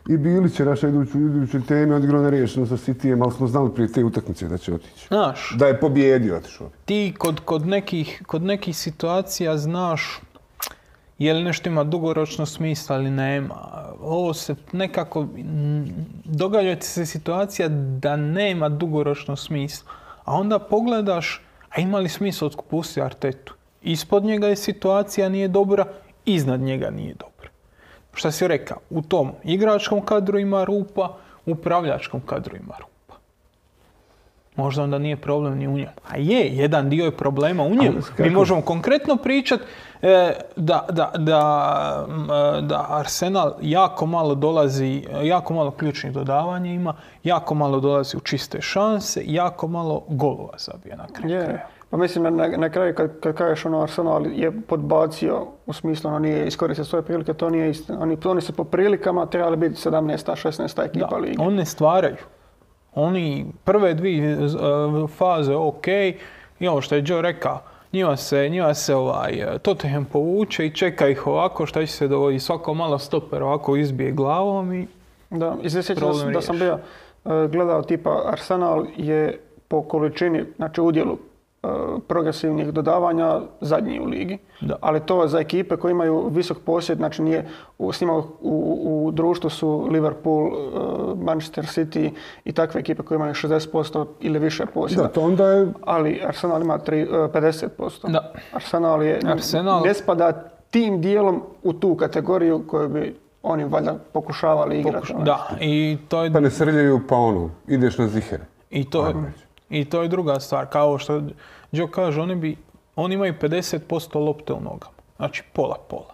Speaker 1: i Bilić je naša iduću, iduću temi odigrao nerešeno sa Cityjem, ali smo znali prije te utakmice da će otići.
Speaker 2: Znaš,
Speaker 1: Da je pobjedio otišao.
Speaker 2: ti kod, kod, nekih, kod nekih situacija znaš je li nešto ima dugoročno smisla ili nema. Ovo se nekako, događa ti se situacija da nema dugoročno smisla. A onda pogledaš, a ima li smisla otpustiti Artetu? Ispod njega je situacija nije dobra, iznad njega nije dobra. Šta si rekao, u tom igračkom kadru ima rupa, u upravljačkom kadru ima rupa. Možda onda nije problem ni u njemu. A je, jedan dio je problema u njemu. Mi možemo konkretno pričati e, da, da, da, da Arsenal jako malo dolazi, jako malo ključnih dodavanja ima, jako malo dolazi u čiste šanse, jako malo golova zabija na kraju.
Speaker 3: Yeah. Pa mislim, na, na, na kraju kad, kad kažeš ono Arsenal je podbacio, u smislu ono nije iskoristio svoje prilike, to nije istina. Oni, oni su po prilikama trebali biti sedamnaesta, šesnaesta ekipa
Speaker 2: da,
Speaker 3: lige.
Speaker 2: Oni ne stvaraju. Oni prve dvije uh, faze ok, i ovo što je Joe rekao, njima se, njima se ovaj, Tottenham povuče i čeka ih ovako, šta će se dogoditi, svako malo stoper ovako izbije glavom i
Speaker 3: da, i se sjećam da, da sam bio uh, gledao tipa Arsenal je po količini, znači udjelu progresivnih dodavanja zadnji u ligi.
Speaker 2: Da.
Speaker 3: Ali to za ekipe koje imaju visok posjed, znači nije, u, s njima u, u društvu su Liverpool, Manchester City i takve ekipe koje imaju šezdeset posto ili više posjeda.
Speaker 1: Da, to onda je...
Speaker 3: Ali Arsenal ima tri, pedeset posto.
Speaker 2: Da.
Speaker 3: Arsenal je,
Speaker 2: Arsenal...
Speaker 3: ne spada tim dijelom u tu kategoriju koju bi oni valjda pokušavali igrati.
Speaker 2: Pokuš... Da, i to je...
Speaker 1: Pa ne srljaju pa ono, ideš na zihere.
Speaker 2: I to, je, I to je druga stvar. Kao što Joe kaže, oni, bi, oni imaju pedeset posto lopte u nogama. Znači pola-pola.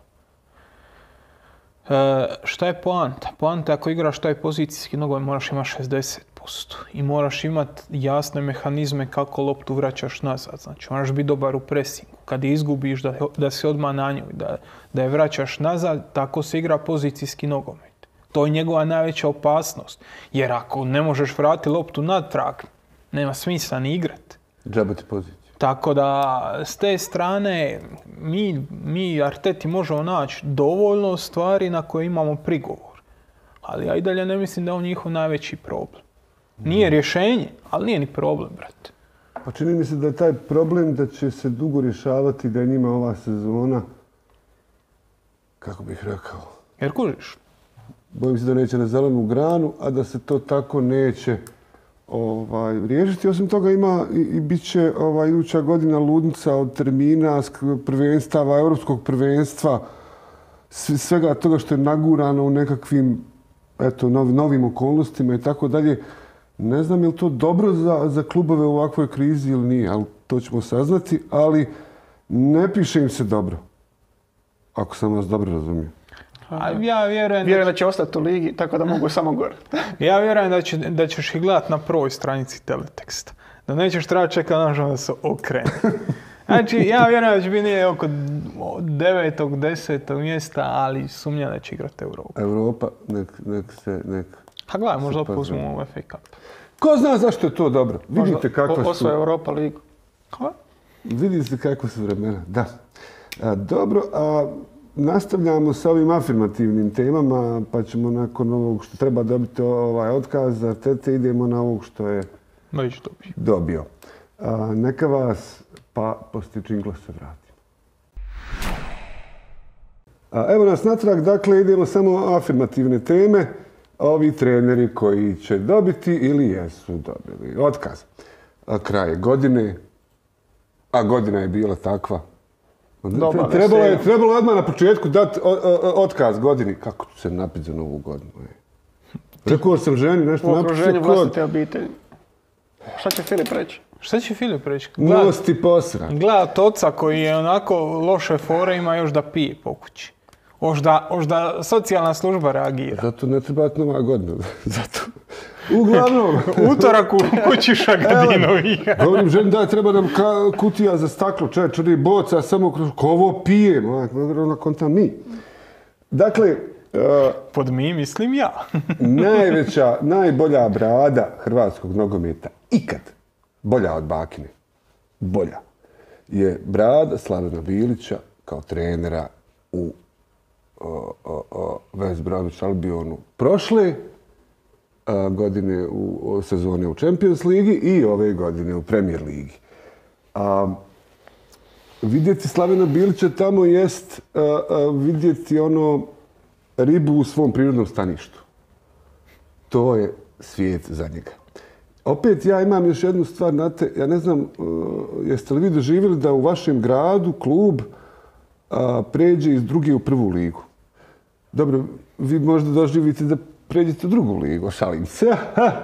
Speaker 2: E, šta je poanta? Poanta ako igraš taj pozicijski nogomet moraš imati šezdeset posto. I moraš imati jasne mehanizme kako loptu vraćaš nazad. Znači moraš biti dobar u presingu. Kad je izgubiš da, da si odmah na njoj, da, da je vraćaš nazad, tako se igra pozicijski nogomet. To je njegova najveća opasnost. Jer ako ne možeš vratiti loptu natrag, nema smisla ni igrati.
Speaker 1: Džabati poziciju.
Speaker 2: Tako da, s te strane, mi, mi Arteti možemo naći dovoljno stvari na koje imamo prigovor. Ali ja i dalje ne mislim da je on njihov najveći problem. Nije rješenje, ali nije ni problem, brate.
Speaker 1: Pa čini mi se da je taj problem da će se dugo rješavati, da je njima ova sezona, kako bih rekao...
Speaker 2: Jer kužiš?
Speaker 1: Bojim se da neće na zelenu granu, a da se to tako neće ovaj, riješiti. Osim toga ima i, i bit će ovaj, iduća godina ludnica od termina, prvenstava, europskog prvenstva, svega toga što je nagurano u nekakvim eto, nov, novim okolnostima i tako dalje. Ne znam je li to dobro za, za klubove u ovakvoj krizi ili nije, ali to ćemo saznati, ali ne piše im se dobro. Ako sam vas dobro razumio.
Speaker 2: A ja vjerujem,
Speaker 3: vjerujem da će ostati u ligi, tako da mogu samo gore.
Speaker 2: Ja vjerujem da, će, da ćeš ih gledati na prvoj stranici teleteksta. Da nećeš trebati čekati da se okrene. Znači, ja vjerujem da će biti nije oko devetog, desetog mjesta, ali sumnjam da će igrati Europa.
Speaker 1: Europa, nek, nek se... Nek
Speaker 2: ha gledaj, možda opuzmemo u F A Cup.
Speaker 1: Ko zna zašto je to dobro? Vidite kakva su...
Speaker 3: Osvoje Europa ligu.
Speaker 2: Ha?
Speaker 1: Vidite kakva su vremena, da. A, dobro, a nastavljamo sa ovim afirmativnim temama, pa ćemo nakon ovog što treba dobiti ovaj otkaz za Artete, idemo na ovog što je
Speaker 2: Već dobio.
Speaker 1: dobio. A, neka vas, pa poslije džingla se vratimo. A, evo nas natrag, dakle idemo samo afirmativne teme. Ovi treneri koji će dobiti ili jesu dobili otkaz. A, kraj godine, a godina je bila takva.
Speaker 3: Dobar,
Speaker 1: trebalo je trebalo odmah na početku dati otkaz godini. Kako ću se napiti za novu godinu? Rekao sam ženi nešto
Speaker 3: napiti. U okruženju
Speaker 1: napiti
Speaker 3: vlastite obitelji. Šta će Filip reći?
Speaker 2: Šta će Filip reći?
Speaker 1: Most i posra.
Speaker 2: Gledat oca koji je onako loše fore, ima još da pije po kući. Možda, možda socijalna služba reagira.
Speaker 1: Zato ne treba nova godina. Zato. Uglavnom.
Speaker 2: Utorak u kući Šagadinovi.
Speaker 1: Govorim ženi da treba nam ka, kutija za staklo, čaj, čuri boca, samo kroz ko ovo pije. Ona konta mi. Dakle... Uh,
Speaker 2: Pod mi mislim ja.
Speaker 1: najveća, najbolja brada hrvatskog nogometa ikad, bolja od Bakine, bolja, je brada Slavena Bilića kao trenera u o, o, o West Bromwich Albionu prošle a, godine u o, sezone u Champions ligi i ove godine u Premier ligi. A, vidjeti Slavena Bilića tamo jest a, a, vidjeti ono ribu u svom prirodnom staništu. To je svijet za njega. Opet ja imam još jednu stvar, znate, ja ne znam, uh, jeste li vi doživjeli da u vašem gradu klub uh, pređe iz druge u prvu ligu? Dobro, vi možda doživite da pređete u drugu ligu, šalim se.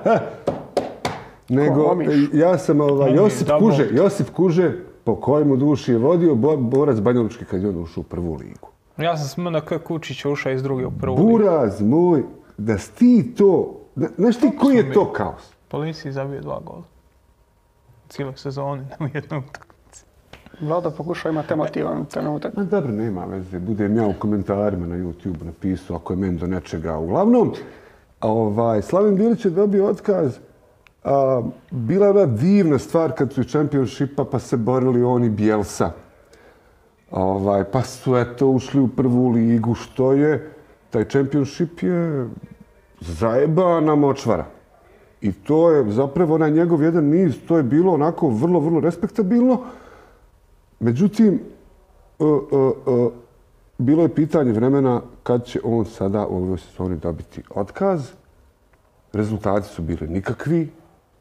Speaker 1: Nego, ja sam ovaj, Josip Kuže, Josip Kuže, po kojemu duši je vodio Borac Banjalučki kad je on ušao u prvu ligu.
Speaker 2: Ja sam smena kako Kučić ušao iz druge u prvu ligu.
Speaker 1: Buraz moj, da ti to, znaš ti koji je to kaos?
Speaker 2: Policiji zabio dva gola. Cijele sezone, na jednom utakmici.
Speaker 3: Vlada pokušao imati emotivan trenutak.
Speaker 1: Ma dobro, nema veze. Budem ja u komentarima na YouTube napisao ako je meni do nečega. Uglavnom, ovaj, Slaven Bilić je dobio otkaz. A, bila je ona divna stvar kad su iz Championshipa pa se borili on i Bielsa. Ovaj, pa su eto ušli u prvu ligu, što je, taj Championship je zajebana močvara. I to je zapravo onaj njegov jedan niz, to je bilo onako vrlo, vrlo respektabilno. Međutim, uh, uh, uh, bilo je pitanje vremena kad će on sada u ovoj sezoni dobiti otkaz. Rezultati su bili nikakvi.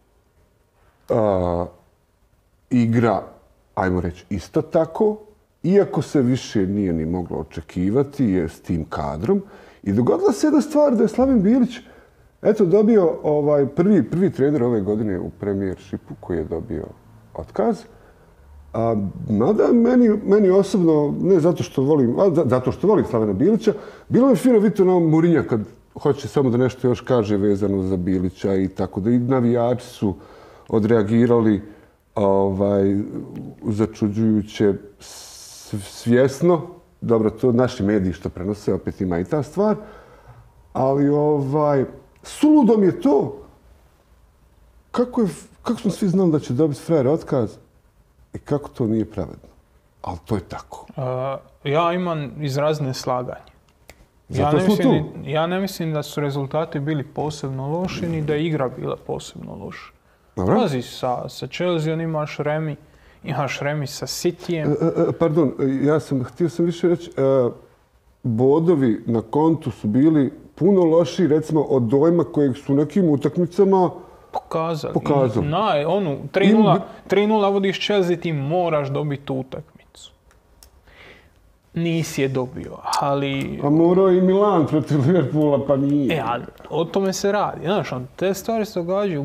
Speaker 1: Uh, igra, ajmo reći, isto tako. Iako se više nije ni moglo očekivati je s tim kadrom. I dogodila se jedna stvar da je Slaven Bilić eto dobio ovaj prvi, prvi trener ove godine u Premiershipu koji je dobio otkaz. A, mada meni, meni osobno, ne zato što volim, a zato što volim Slavena Bilića, bilo je fino vidjeti na Mourinha kad hoće samo da nešto još kaže vezano za Bilića i tako da i navijači su odreagirali ovaj, začuđujuće svjesno. Dobro, to naši mediji što prenose, opet ima i ta stvar. Ali ovaj, suludom je to. Kako, je, kako smo svi znali da će dobiti frajer otkaz i kako to nije pravedno. Ali to je tako.
Speaker 2: Uh, ja imam izrazne slaganje.
Speaker 1: Zato
Speaker 2: ja ne,
Speaker 1: smo
Speaker 2: mislim,
Speaker 1: tu.
Speaker 2: ja ne mislim da su rezultati bili posebno loši, ni da je igra bila posebno loša. Pazi, sa, sa Chelsea imaš remi, imaš remi sa Cityjem.
Speaker 1: E, e, pardon, ja sam, htio sam više reći, e, bodovi na kontu su bili puno loši, recimo, od dojma kojeg su nekim utakmicama
Speaker 2: pokazali.
Speaker 1: pokazali.
Speaker 2: I, na, onu, tri nula vodiš Chelsea, ti moraš dobiti tu utakmicu. Nisi je dobio, ali...
Speaker 1: A morao i Milan protiv Liverpoola, pa nije.
Speaker 2: E, ali o tome se radi. Znaš, te stvari se događaju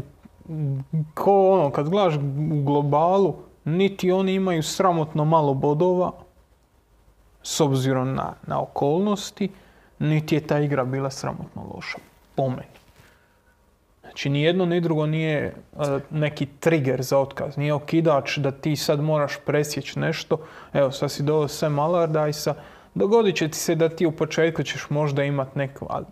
Speaker 2: ko ono, kad gledaš u globalu, niti oni imaju sramotno malo bodova, s obzirom na, na okolnosti, niti je ta igra bila sramotno loša, po meni. Znači, ni jedno ni drugo nije uh, neki trigger za otkaz, nije okidač da ti sad moraš presjeći nešto. Evo, sad si doveo Sam Allardicea, dogodit će ti se da ti u početku ćeš možda imat neku, ali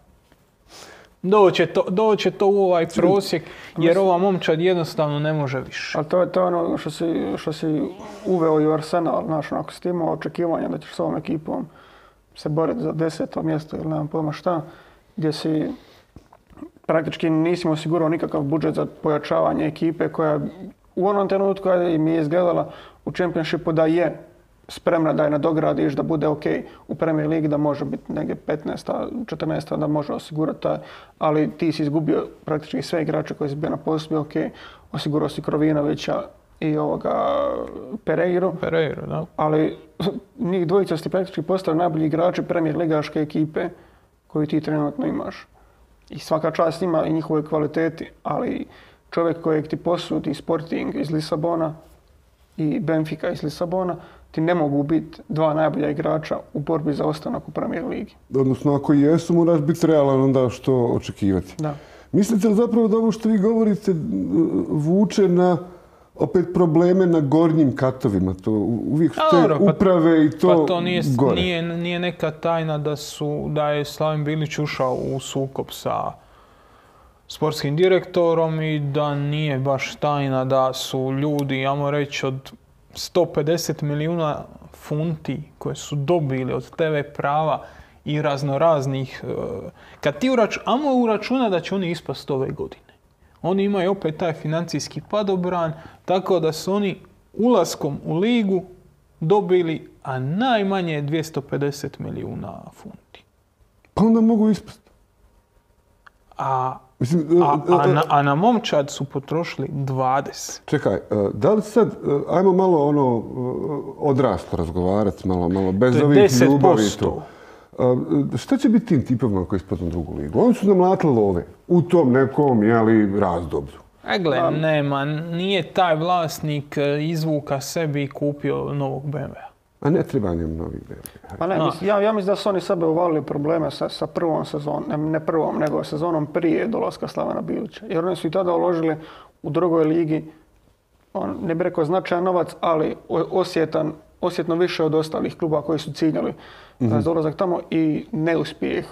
Speaker 2: doće to, doće to u ovaj prosjek, jer ova momčad jednostavno ne može više.
Speaker 3: Ali to je to ono što si, što si uveo i u Arsenal, znaš, ako si ti imao očekivanja da ćeš s ovom ekipom se boriti za deseto mjesto ili nemam pojma šta, gdje si praktički nisi osigurao nikakav budžet za pojačavanje ekipe koja u onom trenutku mi je izgledala u Championshipu da je spremna da je nadogradiš, da bude ok u Premier Ligi, da može biti negdje petnaesta, četrnaesta, da može osigurati taj, ali ti si izgubio praktički sve igrače koji si bio na poslu, ok, osigurao si Krovinovića i ovoga Pereiru.
Speaker 2: Pereiru, da.
Speaker 3: Ali njih dvojica si praktički postali najbolji igrači Premier Ligaške ekipe koju ti trenutno imaš. I svaka čast njima i njihovoj kvaliteti, ali čovjek kojeg ti posudi Sporting iz Lisabona i Benfica iz Lisabona, ti ne mogu biti dva najbolja igrača u borbi za ostanak u Premier Ligi.
Speaker 1: Odnosno, ako jesu, moraš biti realan onda što očekivati.
Speaker 3: Da.
Speaker 1: Mislite li zapravo da ovo što vi govorite vuče na opet probleme na gornjim katovima? To uvijek su te
Speaker 2: pa,
Speaker 1: uprave i to,
Speaker 2: pa to nije,
Speaker 1: gore.
Speaker 2: Nije, nije neka tajna da, su, da je Slaven Bilić ušao u sukob sa sportskim direktorom i da nije baš tajna da su ljudi, ajmo reći, od sto pedeset milijuna funti koje su dobili od te ve prava i raznoraznih. Kad ti urač, amo uračuna da će oni ispast ove godine. Oni imaju opet taj financijski padobran, tako da su oni ulaskom u ligu dobili, a najmanje dvjesto pedeset milijuna funti.
Speaker 1: Pa onda mogu ispast.
Speaker 2: A,
Speaker 1: Mislim,
Speaker 2: a, a, na, a na momčad su potrošili dvadeset.
Speaker 1: Čekaj, da li sad, ajmo malo ono odraslo razgovarati, malo, malo bez
Speaker 2: To je
Speaker 1: ovih
Speaker 2: deset
Speaker 1: ljubavi i
Speaker 2: posto.
Speaker 1: to. Šta će biti tim tipovima koji ispadnu drugu ligu? Oni su namlatili love u tom nekom, jeli, razdoblju.
Speaker 2: E gle, nema, nije taj vlasnik izvuka sebi i kupio novog B M W-a.
Speaker 1: A ne treba njem novi B M W.
Speaker 3: Pa ne, mislim, ja, ja mislim da su oni sebe uvalili probleme sa, sa prvom sezonom, ne, ne prvom, nego sezonom prije dolaska Slavena Bilića. Jer oni su i tada uložili u drugoj ligi, on, ne bih rekao značajan novac, ali osjetan, osjetno više od ostalih kluba koji su ciljali mm-hmm. za dolazak tamo i neuspjeh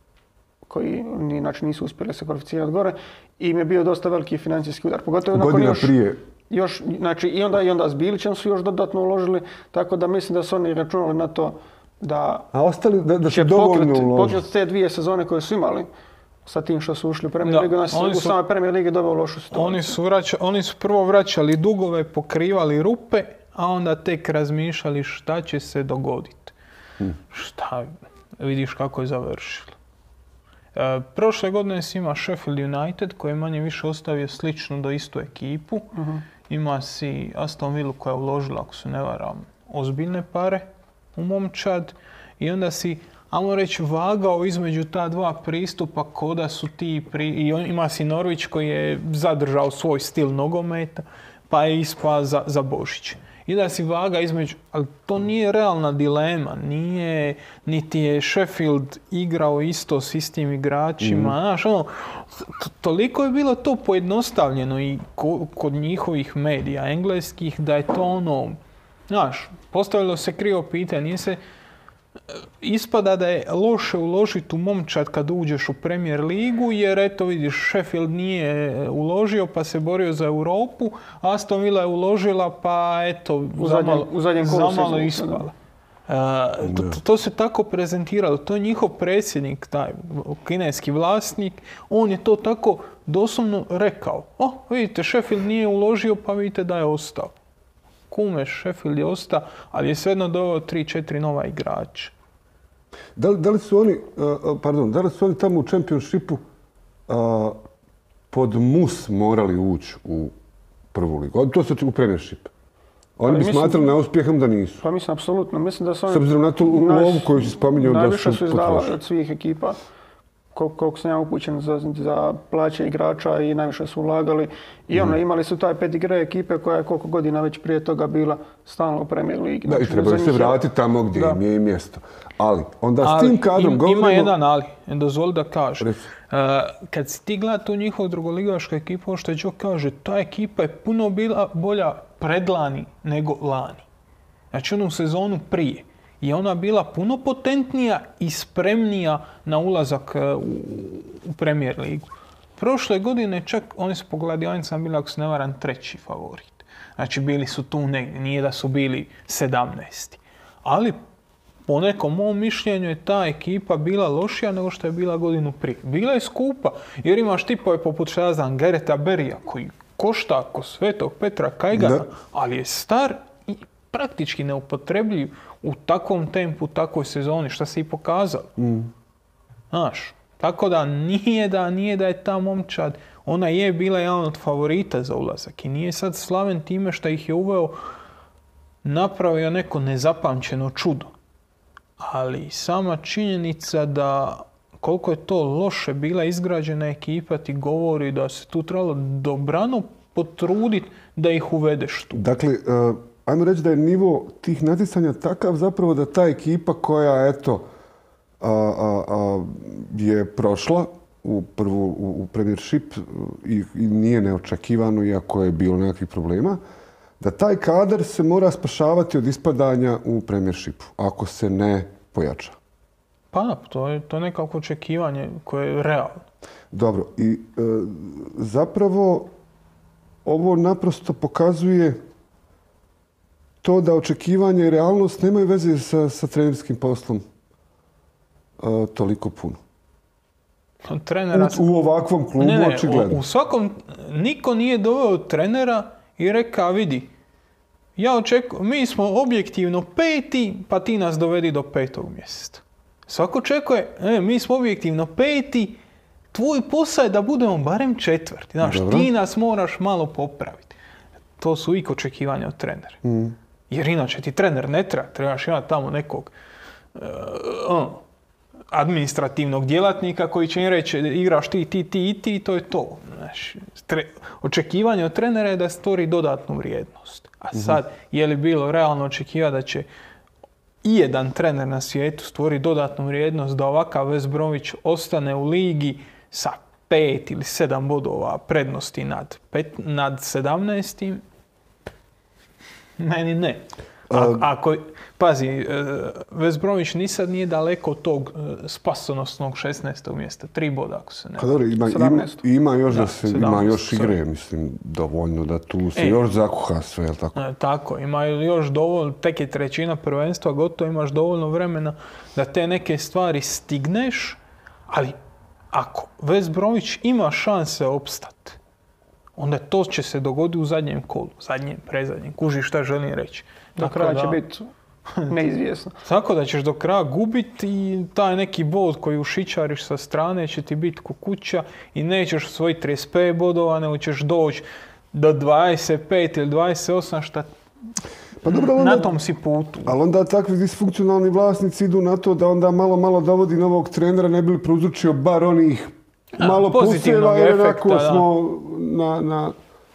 Speaker 3: koji ni, znači, nisu uspjeli se kvalificirati gore i im je bio dosta veliki financijski udar. Pogotovo nakon još,
Speaker 1: prije.
Speaker 3: još, znači i onda, i onda s Bilićem su još dodatno uložili, tako da mislim da su oni računali na to da,
Speaker 1: A ostali, da, da
Speaker 3: će
Speaker 1: će dovoljno
Speaker 3: pokriti,
Speaker 1: uložiti.
Speaker 3: pokriti te dvije sezone koje su imali sa tim što su ušli u Premier Ligu. Znači, u same Premier Lige dobili lošu situaciju.
Speaker 2: Oni su, vraća, oni su prvo vraćali dugove, pokrivali rupe, a onda tek razmišljali šta će se dogoditi. Hmm. Šta, vidiš kako je završilo. E, prošle godine si ima Sheffield United koji je manje više ostavio sličnu do istu ekipu. Uh-huh. Ima si Aston Villa koja je uložila, ako se ne varam, ozbiljne pare u momčad. I onda si, ajmo reći, vagao između ta dva pristupa koda su ti... Pri... I ima si Norwich koji je zadržao svoj stil nogometa, pa je ispao za, za Božić. I da si vaga između, ali to nije realna dilema, nije, niti je Sheffield igrao isto s istim igračima, mm. znaš, ono, toliko je bilo to pojednostavljeno i ko, kod njihovih medija engleskih da je to ono, znaš, postavilo se krivo pitanje, nije se, ispada da je loše uložiti u momčad kad uđeš u Premier ligu, jer eto vidiš, Sheffield nije uložio pa se borio za Europu, Aston Villa je uložila pa eto
Speaker 3: u zadnjem,
Speaker 2: zamalo,
Speaker 3: u zadnjem
Speaker 2: zamalo ispala. Uh, to, to se tako prezentiralo, to je njihov predsjednik, taj kineski vlasnik, on je to tako doslovno rekao. O, vidite, Sheffield nije uložio pa vidite da je ostao. Kume, Sheffield je ostao, ali je svejedno doveo tri četiri nova igrača.
Speaker 1: Da li, da li su oni, uh, pardon, da li su oni tamo u Championshipu uh, pod mus morali ući u prvu ligu? To se u Premiership. Oni pa, bi mislim, smatrali neuspjehom da nisu.
Speaker 3: Pa mislim, apsolutno. Mislim da su oni...
Speaker 1: S obzirom na tu lovu koju si spominjao da su
Speaker 3: najviše su izdavali od svih ekipa. Kol, koliko sam ja upućen za, za plaće igrača i najviše su ulagali. I ono, mm. imali su taj pedigre ekipe koja je koliko godina već prije toga bila stalno u Premier Ligi.
Speaker 1: Da, znači, i trebaju se vratiti tamo gdje da. im je i mjesto. Ali, onda
Speaker 2: ali,
Speaker 1: s tim kadrom
Speaker 2: im,
Speaker 1: govorimo...
Speaker 2: Ima jedan ali, dozvoli da kažem. Uh, kad si ti gleda tu njihovu drugoligašku ekipu, što je Đo kaže, ta ekipa je puno bila bolja predlani nego lani. Znači, onu sezonu prije. I ona bila puno potentnija i spremnija na ulazak u, u Premier ligu. Prošle godine čak, oni su po gladionicama bili, ako se ne varam, treći favorit. Znači bili su tu negdje, nije da su bili sedamnaesti. Ali po nekom mom mišljenju je ta ekipa bila lošija nego što je bila godinu prije. Bila je skupa, jer imaš tipove poput Shazam, Gareta Berija, koji košta ako Svetog Petra Kajgana, da. Ali je star i praktički neupotrebljiv u takvom tempu, u takvoj sezoni, što se i pokazalo. Mm. Znaš, tako da nije da nije da je ta momčad, ona je bila jedan od favorita za ulazak i nije sad slaven time što ih je uveo, napravio neko nezapamćeno čudo. Ali sama činjenica da koliko je to loše bila izgrađena ekipa ti govori da se tu trebalo dobrano potruditi da ih uvedeš tu.
Speaker 1: Dakle, uh... ajmo reći da je nivo tih natjecanja takav zapravo da ta ekipa koja eto a, a, a, je prošla u prvu u, u Premiership i, i nije neočekivano iako je bilo nekakvih problema, da taj kadar se mora spašavati od ispadanja u Premiershipu ako se ne pojača.
Speaker 2: Pa to je to je nekako očekivanje koje je realno.
Speaker 1: Dobro, i e, zapravo ovo naprosto pokazuje to da očekivanje i realnost nemaju veze sa, sa trenerskim poslom uh, toliko puno.
Speaker 2: Trenera...
Speaker 1: U, u ovakvom klubu,
Speaker 2: ne, ne,
Speaker 1: očigledno.
Speaker 2: U, u svakom, niko nije doveo trenera i rekao, vidi, ja očekujem, mi smo objektivno peti, pa ti nas dovedi do petog mjesta. Svako očekuje, e, mi smo objektivno peti, tvoj posao je da budemo barem četvrti. Znaš,
Speaker 1: Dobro.
Speaker 2: ti nas moraš malo popraviti. To su uvijek očekivanja od trenera.
Speaker 1: Mm.
Speaker 2: Jer inače ti trener ne treba, trebaš imati tamo nekog uh, uh, administrativnog djelatnika koji će im reći igraš ti, ti, ti i ti i to je to. Znaš, tre, očekivanje od trenera je da stvori dodatnu vrijednost. A sad, je li bilo realno očekivati da će i jedan trener na svijetu stvori dodatnu vrijednost da ovakav West Bromwich ostane u ligi sa pet ili sedam bodova prednosti nad, pet, nad sedamnaestim? Meni ne. A, ako, pazi, West Bromwich ni sad nije daleko od tog spasonosnog šesnaestog mjesta. Tri boda, ako se ne...
Speaker 1: Pa dobro, ima, ima, ima još, da, da se, ima još igre, mislim, dovoljno da tu se e, još zakuha sve, jel tako?
Speaker 2: E, tako, ima još dovoljno, tek je trećina prvenstva, gotovo imaš dovoljno vremena da te neke stvari stigneš, ali ako West Bromwich ima šanse opstati, onda to će se dogoditi u zadnjem kolu, zadnjem, prezadnjem. Kužiš šta želim reći.
Speaker 3: Do kraja će biti neizvjesno.
Speaker 2: Tako da ćeš do kraja gubiti i taj neki bod koji ušićariš sa strane će ti biti kukuća i nećeš osvojiti trideset pet bodova, nego ćeš doći do dvadeset pet ili dvadeset osam, šta pa dobro, onda, na tom si putu.
Speaker 1: Ali onda takvi disfunkcionalni vlasnici idu na to da onda malo, malo dovodi novog trenera, ne bi li prouzročio bar onih A, malo puseva, jer ako smo na... na...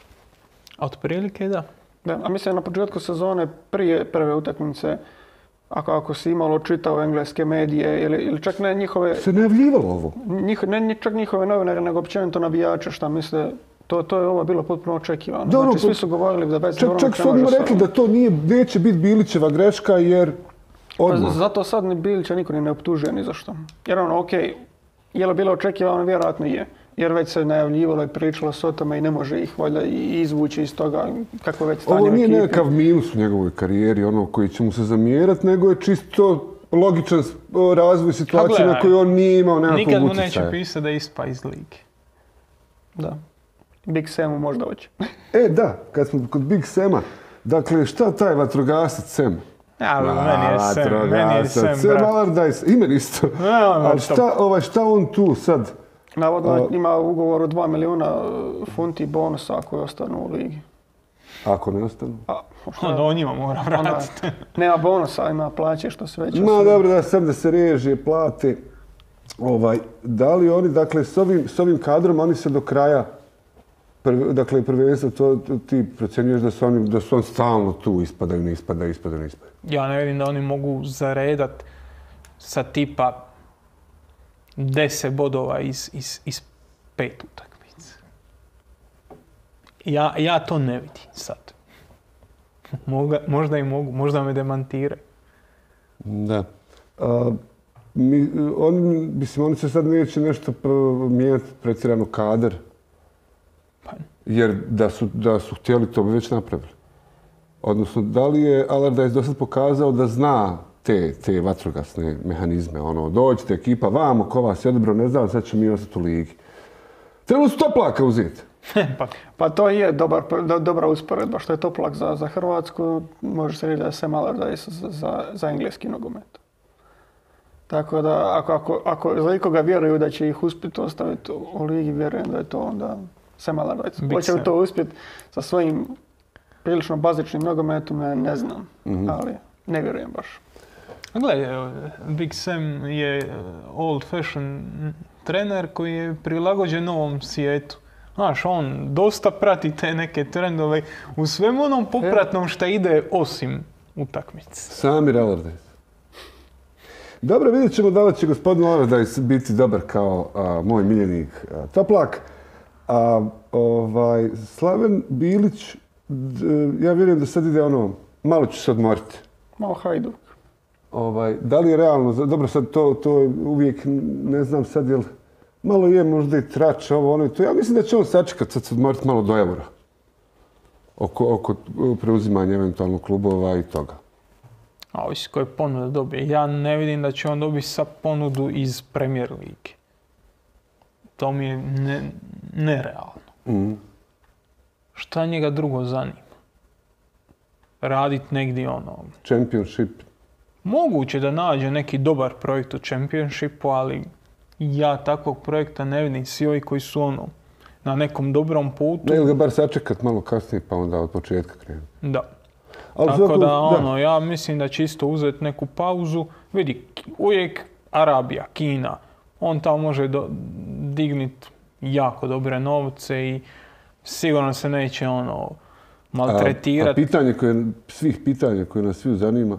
Speaker 2: Otprilike, da.
Speaker 3: Da, a mislim na početku sezone prije prve utakmice, ako, ako si imalo čitao engleske medije ili, ili čak ne njihove...
Speaker 1: Se najavljivalo ovo?
Speaker 3: Njih, ne čak njihove novinare, nego općenito navijače šta misle, to, to je ovo bilo potpuno očekivano.
Speaker 1: Da,
Speaker 3: znači svi su govorili da već...
Speaker 1: Čak, čak su odmah rekli da to nije, neće biti Bilićeva greška jer odmah.
Speaker 3: Pa, zato sad ni Bilića niko ni ne optužuje ni zašto. Jer ono, okej, okay, je li bilo očekivano? Vjerojatno je. Jer već se najavljivalo i pričalo s o tome i ne može ih valjda izvući iz toga kako već stanje u ekipi.
Speaker 1: Ovo nije nekakav minus u njegovoj karijeri, ono koji će mu se zamjerati, nego je čisto logičan razvoj situacije na koju on nije imao nekakvog utjecaja.
Speaker 2: Nikad mu neće pisati da ispa iz lige.
Speaker 3: Da. Big Samu možda hoće.
Speaker 1: E, da, kad smo kod Big Sama, dakle, šta taj vatrogasac Sam?
Speaker 2: Ja, Ma, meni je Sam, meni je Sam,
Speaker 1: Sam Allardyce, imen isto.
Speaker 2: Ja,
Speaker 1: ali šta, ovaj, šta on tu sad?
Speaker 3: Navodno uh, ima ugovor od dva milijuna funti bonusa ako je ostanu u ligi.
Speaker 1: Ako ne ostanu?
Speaker 2: A, onda on njima mora vratiti.
Speaker 3: Nema bonusa, ima plaće što se već...
Speaker 1: Ma dobro, da sam da se režije, plate. Ovaj, da li oni, dakle, s ovim, s ovim kadrom, oni se do kraja, prv, dakle, prvenstvo, to, to ti procjenjuješ da su oni, da su on stalno tu, ispadaju, ne ispadaju, ispadaju, ne ispadaju.
Speaker 2: Ja ne vidim da oni mogu zaredat sa tipa deset bodova iz, iz, iz pet utakmica. Ja, ja to ne vidim sad. Moga, možda i mogu, možda me demantiraju.
Speaker 1: Da. A, mi, oni, mislim, oni se sad neće nešto mijenjati pretjerano kadar.
Speaker 2: Pa.
Speaker 1: Jer da su, da su htjeli, to bi već napravili. Odnosno, da li je Allardyce do sad pokazao da zna te, te vatrogasne mehanizme, ono, dođite ekipa vamo, ko vas je odbro, ne znam, sad ćemo mi ostati u ligi. Trebalo su Toplaka uzeti.
Speaker 3: pa, pa to je dobar, do, dobra usporedba, što je Toplak za, za Hrvatsku, može se reći da je Sam Allardyce za, za, za engleski nogomet. Tako da, ako, ako, ako za ikoga vjeruju da će ih uspjeti ostaviti u ligi, vjerujem da je to onda Sam Allardyce. Hoće li to uspjeti sa svojim prilično bazičnim nogometom, ne, ne znam, mm-hmm. ali ne vjerujem baš.
Speaker 2: Gledaj, Big Sam je old fashion trener koji je prilagođen novom svijetu. Znaš, on dosta prati te neke trendove u svem onom popratnom što ide osim utakmice.
Speaker 1: Samir Allardyce. Dobro, vidjet ćemo da li će gospodin Allardyce biti dobar kao a, moj miljenik a, Toplak. A ovaj, Slaven Bilić, d, ja vjerujem da sad ide ono, malo ću se odmoriti.
Speaker 3: Malo Hajduk.
Speaker 1: Ovaj, da li je realno, dobro sad to, to uvijek ne znam sad jel, malo je možda i trač ovo ono i to. Ja mislim da će on sačekati sad se odmoriti malo do eura. Oko, oko preuzimanja eventualno klubova i toga.
Speaker 2: A ovisi koje ponude dobije. Ja ne vidim da će on dobiti sad ponudu iz Premier lige. To mi je ne, nerealno.
Speaker 1: Mm.
Speaker 2: Šta njega drugo zanima? Radit negdje ono...
Speaker 1: Championship.
Speaker 2: Moguće da nađe neki dobar projekt u Championshipu, ali ja takvog projekta ne vidim. Svi ovi koji su ono na nekom dobrom putu.
Speaker 1: Ne, ili ga bar sačekat malo kasnije pa onda od početka krenu.
Speaker 2: Da.
Speaker 1: Ali
Speaker 2: Tako
Speaker 1: zato,
Speaker 2: da, ono, ja mislim da će isto uzeti neku pauzu. Vidi, uvijek Arabija, Kina, on tamo može do, dignit jako dobre novce i sigurno se neće ono maltretirati.
Speaker 1: A, a pitanje koje, svih pitanja koje nas sviju zanima?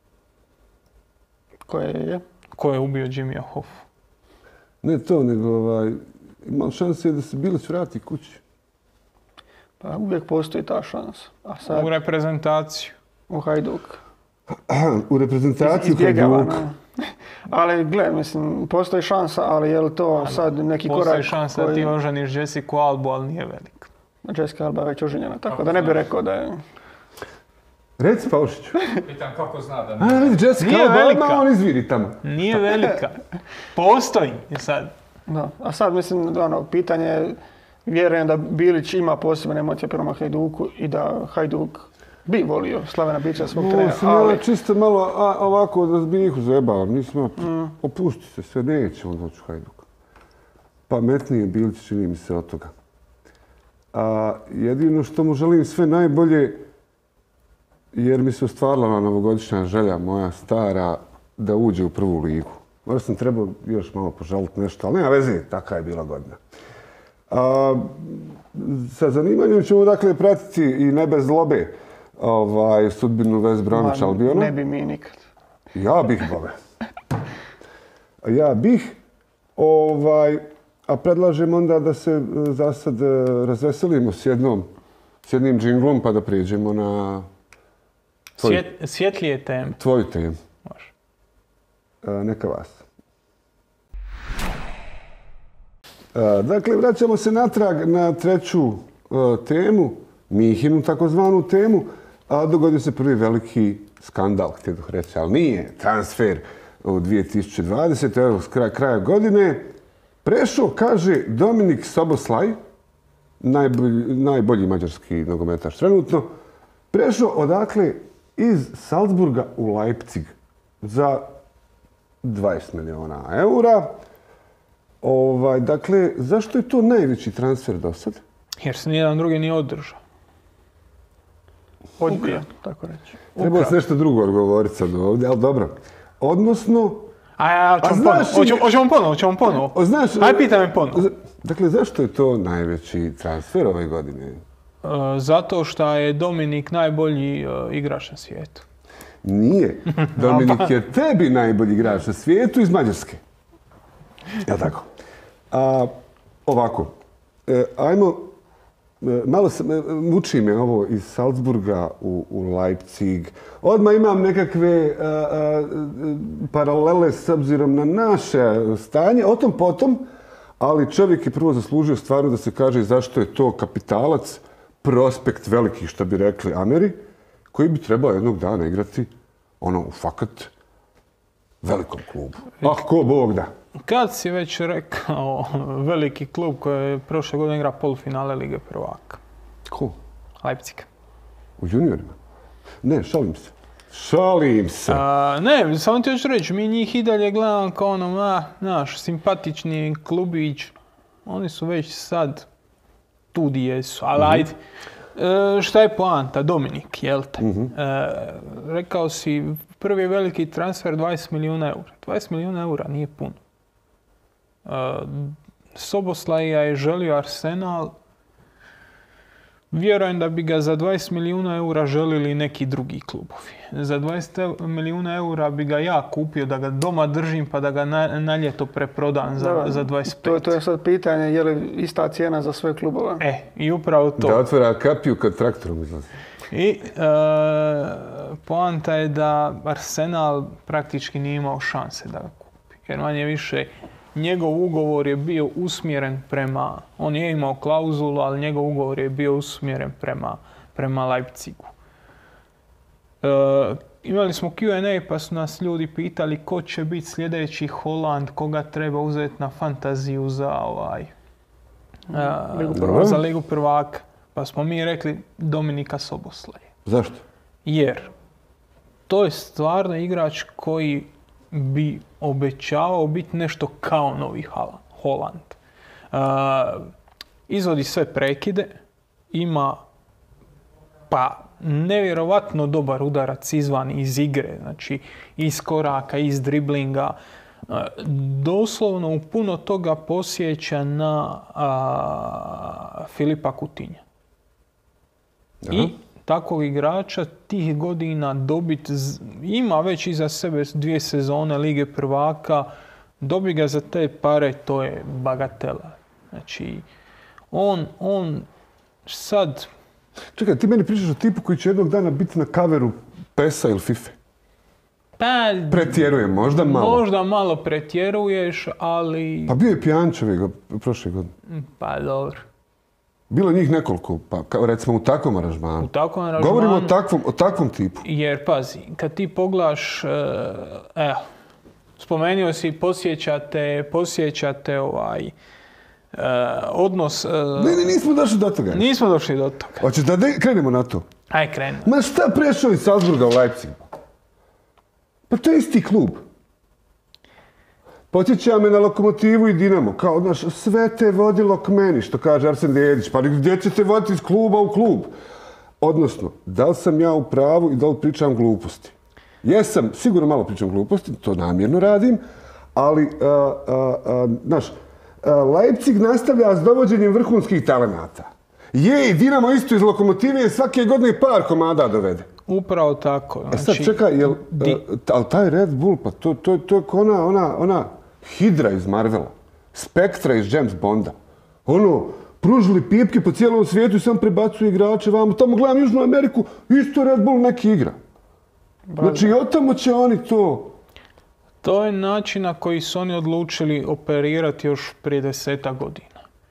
Speaker 3: Koje je?
Speaker 2: Ko je ubio Jimmya Hoffa?
Speaker 1: Ne to, nego ovaj, ima šanse da se Bilić vrati kući.
Speaker 3: Pa uvijek postoji ta šansa. A sad
Speaker 2: U reprezentaciju.
Speaker 3: u Hajduk.
Speaker 1: U reprezentaciju
Speaker 3: Izbjegava,
Speaker 1: Hajduka.
Speaker 3: ne. Ali gle, mislim, postoji šansa, ali je li to sad neki korak
Speaker 2: Postoji šansa da
Speaker 3: koji...
Speaker 2: ti oženiš Jessica Albu, ali nije velik.
Speaker 3: Jessica Alba je već oženjena, tako da ne bi rekao da je...
Speaker 1: Reci Paušiću.
Speaker 4: Pitam kako zna da
Speaker 1: A,
Speaker 4: nije.
Speaker 1: vidi, Jessica
Speaker 2: Nije
Speaker 1: Alba,
Speaker 2: velika.
Speaker 1: odmah on izviri tamo.
Speaker 2: Nije velika. Postoji i sad.
Speaker 3: Da. A sad mislim, ono, pitanje je, vjerujem da Bilić ima posebne emocije prema Hajduku i da Hajduk bi volio Slavena Bilića svog
Speaker 1: No,
Speaker 3: trenera,
Speaker 1: sam
Speaker 3: ali...
Speaker 1: ja čisto malo a, ovako da zbijehu zajebavam. Nismo, mm. opusti se, sve neće on doći u Hajduk. Pametniji je Bilić, čini mi se od toga. A jedino što mu želim sve najbolje, jer mi se ostvarila ona novogodišnja želja moja stara da uđe u prvu ligu. Možda sam trebao još malo požaliti nešto, ali nema veze, taka je bila godina. A, sa zanimanjem ćemo dakle pratiti i ne bez zlobe ovaj, sudbinu West Bromwich Albiona.
Speaker 3: Ne bi mi nikad.
Speaker 1: Ja bih, Boga. Ja bih, ovaj, a predlažem onda da se za sad razveselimo s jednom, s jednim džinglom pa da prijeđemo na tvoj,
Speaker 2: Svjet, svjetlije teme.
Speaker 1: tvoju temu.
Speaker 2: Može.
Speaker 1: A, neka vas. A, dakle, vraćamo se natrag na treću a, temu, Mihinu takozvanu temu, a dogodio se prvi veliki skandal, htio bih reći, ali nije transfer u dvije tisuće dvadesete. Evo, s kraja, kraja godine prešao, kaže Dominik Soboslaj, najbolji, najbolji mađarski nogometaš trenutno, prešao odakle iz Salzburga u Leipzig za dvadeset milijuna eura. Ovaj, dakle, zašto je to najveći transfer do sad?
Speaker 2: Jer se nijedan drugi nije održao.
Speaker 3: Odbija, tako reći.
Speaker 1: Trebalo se nešto drugo odgovoriti sad ovdje, ali dobro. Odnosno,
Speaker 2: A ja,
Speaker 1: A
Speaker 2: hoćemo
Speaker 1: znaš
Speaker 2: ponovo,
Speaker 1: ti-
Speaker 2: hoćemo, hoćemo ponovo, hoćemo ponovo.
Speaker 1: o, znaš...
Speaker 2: Aj, pitaj me ponovo.
Speaker 1: z- Dakle, zašto je to najveći transfer ove godine?
Speaker 2: E, zato što je Dominik najbolji e, igrač na svijetu.
Speaker 1: Nije. Dominik je tebi najbolji igrač na svijetu iz Mađarske. Jel' tako? A, ovako, e, ajmo, e, malo se, e, muči me ovo iz Salzburga u, u Leipzig. Odmah imam nekakve a, a, paralele s obzirom na naše stanje, o tom potom, ali čovjek je prvo zaslužio stvarno da se kaže zašto je to kapitalac, prospekt veliki, što bi rekli Ameri, koji bi trebao jednog dana igrati ono u fakat velikom klubu. Ah, ko Bog da.
Speaker 2: Kad si već rekao veliki klub koji je prošle godine igra polufinale Lige prvaka?
Speaker 1: Ko?
Speaker 2: Leipzig.
Speaker 1: U juniorima? Ne, šalim se. Šalim se.
Speaker 2: A, ne, samo ti hoću reći, mi njih i dalje gledam kao ono, ma, naš, simpatični klubić. Oni su već sad tu di jesu, ali ajde. E, šta je poanta? Dominik, jel te? E, rekao si, prvi veliki transfer dvadeset milijuna eura. dvadeset milijuna eura nije puno. E, Soboslaja je želio Arsenal. Vjerujem da bi ga za dvadeset milijuna eura želili neki drugi klubovi. Za dvadeset milijuna eura bi ga ja kupio da ga doma držim pa da ga na, na ljeto preprodam za,
Speaker 3: Da,
Speaker 2: za dvadeset pet.
Speaker 3: To, to je sad pitanje je li ista cijena za sve klubove.
Speaker 2: E, i upravo to.
Speaker 1: Da otvara kapiju kad traktorom izlazi.
Speaker 2: I e, poanta je da Arsenal praktički nije imao šanse da ga kupi. Jer manje više njegov ugovor je bio usmjeren prema, on je imao klauzulu, ali njegov ugovor je bio usmjeren prema, prema Leipzigu. E, imali smo Q and A pa su nas ljudi pitali ko će biti sljedeći Haaland, koga treba uzeti na fantaziju za ovaj a,
Speaker 3: Ligu
Speaker 1: prvaka.
Speaker 2: za Ligu prvaka. Pa smo mi rekli Dominika Soboslaja.
Speaker 1: Zašto?
Speaker 2: Jer to je stvarno igrač koji bi obećavao biti nešto kao novi Haaland. Uh, izvodi sve prekide, ima pa nevjerovatno dobar udarac izvan iz igre, znači iz koraka, iz driblinga. Uh, doslovno u puno toga posjeća na uh, Filipa Coutinha.
Speaker 1: Aha.
Speaker 2: I takvog igrača tih godina dobit, ima već iza sebe dvije sezone Lige prvaka, dobi ga za te pare, to je bagatela. Znači, on, on sad...
Speaker 1: Čekaj, ti meni pričaš o tipu koji će jednog dana biti na kaveru pesa ili fife.
Speaker 2: Pa,
Speaker 1: Pretjerujem, možda malo.
Speaker 2: možda malo pretjeruješ, ali...
Speaker 1: Pa bio je Pjančevi prošle godine.
Speaker 2: Pa dobro.
Speaker 1: Bilo njih nekoliko, pa kao recimo u takvom aranžmanu.
Speaker 2: U takvom aranžmanu...
Speaker 1: Govorimo o takvom, o takvom tipu.
Speaker 2: Jer, pazi, kad ti poglaš, evo, spomenuo si, posjećate, posjećate ovaj, uh, odnos... Uh,
Speaker 1: Ne, ne, nismo došli do toga.
Speaker 2: nismo došli do toga.
Speaker 1: Hoćeš da de- krenemo na to?
Speaker 2: Aj, krenemo.
Speaker 1: Ma šta prešao iz Salzburga u Leipzig? Pa to je isti klub. Podsjeća me na Lokomotivu i Dinamo. Kao, znaš, sve te vodilo k meni, što kaže Arsen Dedić. Pa gdje će te voditi iz kluba u klub? Odnosno, da li sam ja u pravu i da li pričam gluposti? Jesam, sigurno malo pričam gluposti, to namjerno radim, ali, a, a, a, znaš, a, Leipzig nastavlja s dovođenjem vrhunskih talenata. Je, i Dinamo isto iz Lokomotive svake godine par komada dovede.
Speaker 2: Upravo tako.
Speaker 1: E sad
Speaker 2: Znači,
Speaker 1: čekaj, jel,
Speaker 2: di-
Speaker 1: uh, ali taj Red Bull, pa to, to, to je kao ona, ona, ona Hidra iz Marvela, Spektra iz James Bonda. Ono, pružili pipke po cijelom svijetu i sam prebacuju igrače vamo. Tamo gledam Južnu Ameriku, isto Red Bull neki igra. Znači, i od tamo će oni to...
Speaker 2: To je način na koji su oni odlučili operirati još prije deseta godina.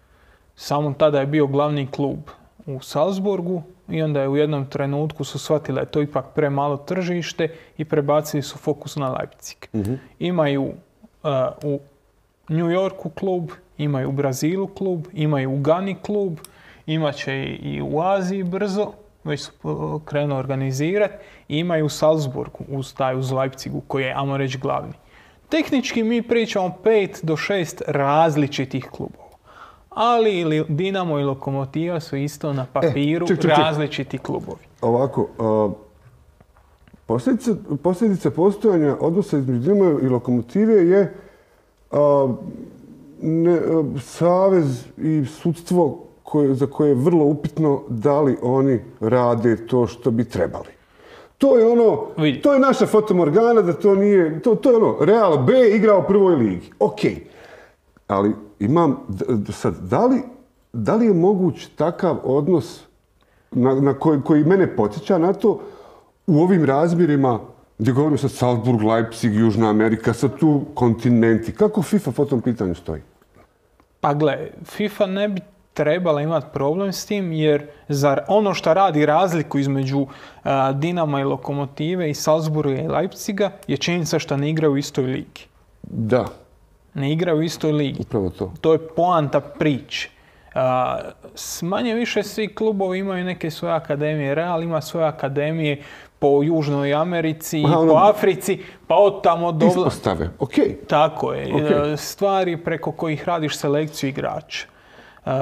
Speaker 2: Samo tada je bio glavni klub u Salzburgu i onda je u jednom trenutku su shvatili da je to ipak premalo tržište i prebacili su fokus na Leipzig.
Speaker 1: Mhm.
Speaker 2: Imaju uh, u New Yorku klub, imaju u Brazilu klub, imaju u Gani klub, imat će i, i u Aziji brzo, već su uh, krenuo organizirati, i imaju u Salzburgu uz taj uz Leipzigu koji je, ajmo reći, glavni. Tehnički mi pričamo pet do šest različitih klubova. Ali ili Dinamo i Lokomotiva su isto na papiru
Speaker 1: E, ček, ček, ček.
Speaker 2: različiti klubovi.
Speaker 1: Ovako, uh, posljedica, posljedica postojanja odnosa između Dinama i Lokomotive je uh, ne, uh, savez i sudstvo koje, za koje je vrlo upitno da li oni rade to što bi trebali. To je ono,
Speaker 2: Vidi.
Speaker 1: to je naša fotomorgana, da to nije, to, to je ono, Real B igra u prvoj ligi. Okej. Ali imam, d- d- sad, da li, da li je moguć takav odnos na, na koji, koji mene podsjeća na to u ovim razmjerima gdje govorimo sad Salzburg, Leipzig, Južna Amerika, sad tu kontinenti. Kako FIFA po tom pitanju stoji?
Speaker 2: Pa gle, FIFA ne bi trebala imati problem s tim, jer zar ono što radi razliku između a, Dinama i Lokomotive i Salzburga i Leipziga je činjenica što ne igraju u istoj ligi.
Speaker 1: Da,
Speaker 2: Ne igraju u istoj ligi.
Speaker 1: upravo to.
Speaker 2: To je poanta priče. A, s manje više svi klubovi imaju neke svoje akademije. Real ima svoje akademije po Južnoj Americi,
Speaker 1: Aha, ono-
Speaker 2: po Africi, pa od tamo do...
Speaker 1: Ispostave, okej.
Speaker 2: Tako je.
Speaker 1: Ok.
Speaker 2: E, Stvari preko kojih radiš selekciju igrača. E,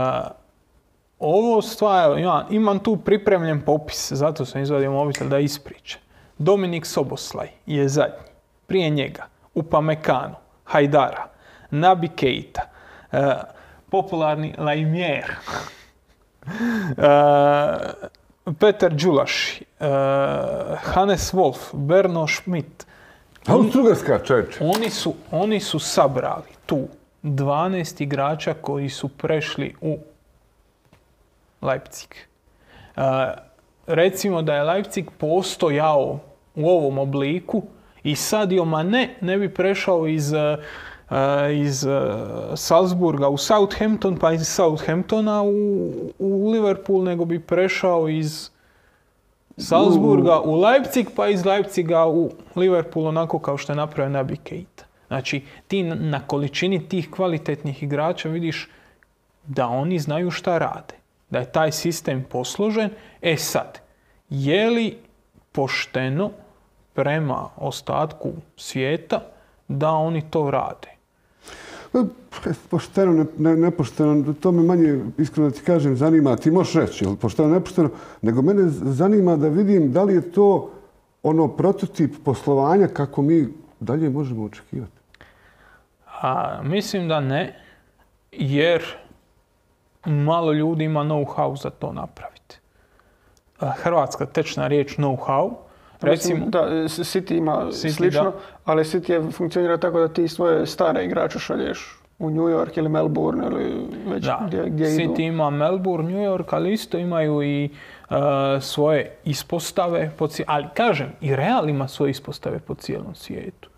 Speaker 2: ovo stvar, ja imam tu pripremljen popis, zato sam izvadio mobitel da ispričam. Dominik Soboslaj je zadnji. Prije njega Upamecano, Hajdara, Nabi Keita, e, popularni Lajmjer, e, Petar Đulaši, e, Hannes Wolf, Berno Schmidt.
Speaker 1: Austro-Ugarska, čovječe.
Speaker 2: Oni su, oni su sabrali tu dvanaest igrača koji su prešli u Leipzig. E, recimo da je Leipzig postojao u ovom obliku i Sadio Mane ne bi prešao iz, e, iz e, Salzburga u Southampton, pa iz Southamptona u, u Liverpool, nego bi prešao iz Salzburga u Leipzig, pa iz Leipziga u Liverpool, onako kao što je napravio Naby Keita. Znači, ti na količini tih kvalitetnih igrača vidiš da oni znaju šta rade. Da je taj sistem posložen. E sad, je li pošteno prema ostatku svijeta da oni to rade?
Speaker 1: Pošteno, ne, ne, nepošteno, to me manje, iskreno da ti kažem, zanima. Ti možeš reći, jel pošteno, nepošteno, nego mene zanima da vidim da li je to ono prototip poslovanja kako mi dalje možemo očekivati.
Speaker 2: A, mislim da ne, jer malo ljudi ima know-how za to napraviti. A, hrvatska tečna riječ know-how. Recimo,
Speaker 3: da, City ima
Speaker 2: City,
Speaker 3: slično,
Speaker 2: da.
Speaker 3: ali City je funkcionira tako da ti svoje stare igrače šalješ u New York ili Melbourne ili već
Speaker 2: da.
Speaker 3: gdje, gdje
Speaker 2: City
Speaker 3: idu.
Speaker 2: ima Melbourne, New York, ali isto imaju i uh, svoje ispostave. Po cijel... Ali kažem, i Real ima svoje ispostave po cijelom svijetu.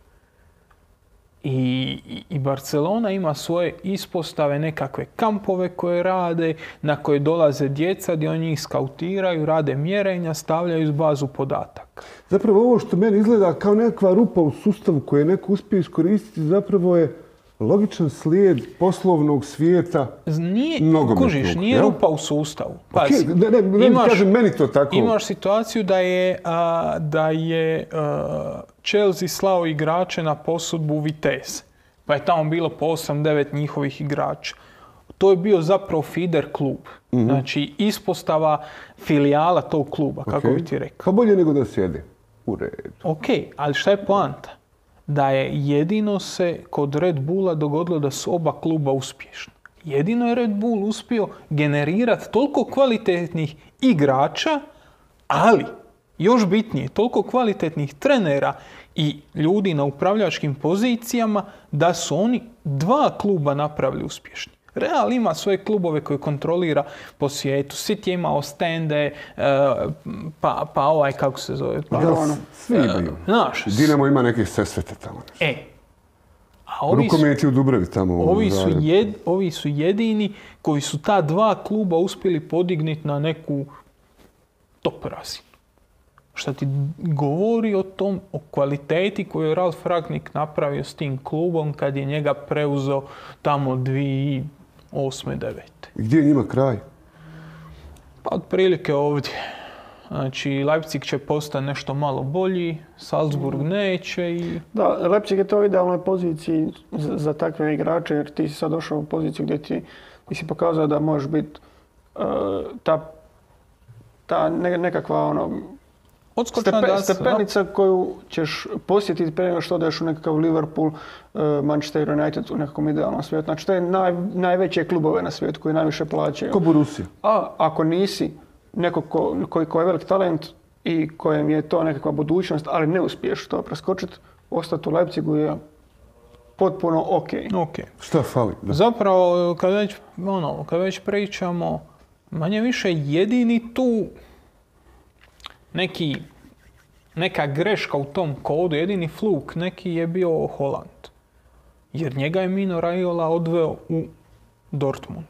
Speaker 2: I, I Barcelona ima svoje ispostave, nekakve kampove koje rade, na koje dolaze djeca, gdje oni ih skautiraju, rade mjerenja, stavljaju iz bazu podataka.
Speaker 1: Zapravo ovo što meni izgleda kao nekakva rupa u sustavu koju je neko uspio iskoristiti, zapravo je logičan slijed poslovnog svijeta
Speaker 2: Nije,
Speaker 1: nogometnog.
Speaker 2: kužiš, nije
Speaker 1: jel?
Speaker 2: rupa u sustavu. Pazi,
Speaker 1: Okay, ne, ne, ne
Speaker 2: imaš,
Speaker 1: kažem meni to tako.
Speaker 2: Imaš situaciju da je, a, da je a, Chelsea slao igrače na posudbu Vitesse. Pa je tamo bilo po osam devet njihovih igrača. To je bio zapravo feeder klub. Mm-hmm. Znači, ispostava filijala tog kluba, kako
Speaker 1: Okay.
Speaker 2: bi ti rekao.
Speaker 1: Pa bolje nego da sjede. U redu.
Speaker 2: Ok, ali šta je poanta? Da je jedino se kod Red Bulla dogodilo da su oba kluba uspješni. Jedino je Red Bull uspio generirati toliko kvalitetnih igrača, ali još bitnije, toliko kvalitetnih trenera i ljudi na upravljačkim pozicijama da su oni dva kluba napravili uspješni. Real ima svoje klubove koje kontrolira po svijetu. City ima Ostende, pa, pa ovaj, kako se zove? Pa,
Speaker 1: Ja, svi imaju.
Speaker 2: Znaš,
Speaker 1: Dinamo ima neke sesvete tamo.
Speaker 2: e, a ovi su,
Speaker 1: Rukomet je u Dubravi tamo. u
Speaker 2: ovi, su
Speaker 1: Zagrebu.
Speaker 2: jed, ovi su jedini koji su ta dva kluba uspjeli podignuti na neku top razinu. Što ti govori o tom, o kvaliteti koju je Ralf Rangnick napravio s tim klubom kad je njega preuzeo tamo dvije tisuće osme devete.
Speaker 1: Gdje je njima kraj?
Speaker 2: Pa otprilike ovdje. Znači, Leipzig će postati nešto malo bolji, Salzburg neće i...
Speaker 3: Da, Leipzig je to u idealnoj poziciji za, za takve igrače, jer ti si sad došao u poziciju gdje ti, ti si pokazao da možeš biti uh, ta, ta ne, nekakva ono,
Speaker 2: Odskočna
Speaker 3: stepe,
Speaker 2: dasa,
Speaker 3: stepenica koju ćeš posjetiti prije nego što odeš u nekakav Liverpool, uh, Manchester United u nekakvom idealnom svijetu. Znači, to je naj, najveće klubove na svijetu koji najviše plaćaju.
Speaker 1: Ko Borussia.
Speaker 3: A ako nisi neko ko, koji, koji je velik talent i kojem je to nekakva budućnost, ali ne uspiješ to preskočiti, ostati u Leipzigu je potpuno ok.
Speaker 2: Ok.
Speaker 1: Šta fali? Da.
Speaker 2: Zapravo, kad već, ono, kad već pričamo, manje više jedini tu neki, neka greška u tom kodu, jedini fluk neki je bio Haaland. Jer njega je Mino Raiola odveo u Dortmund.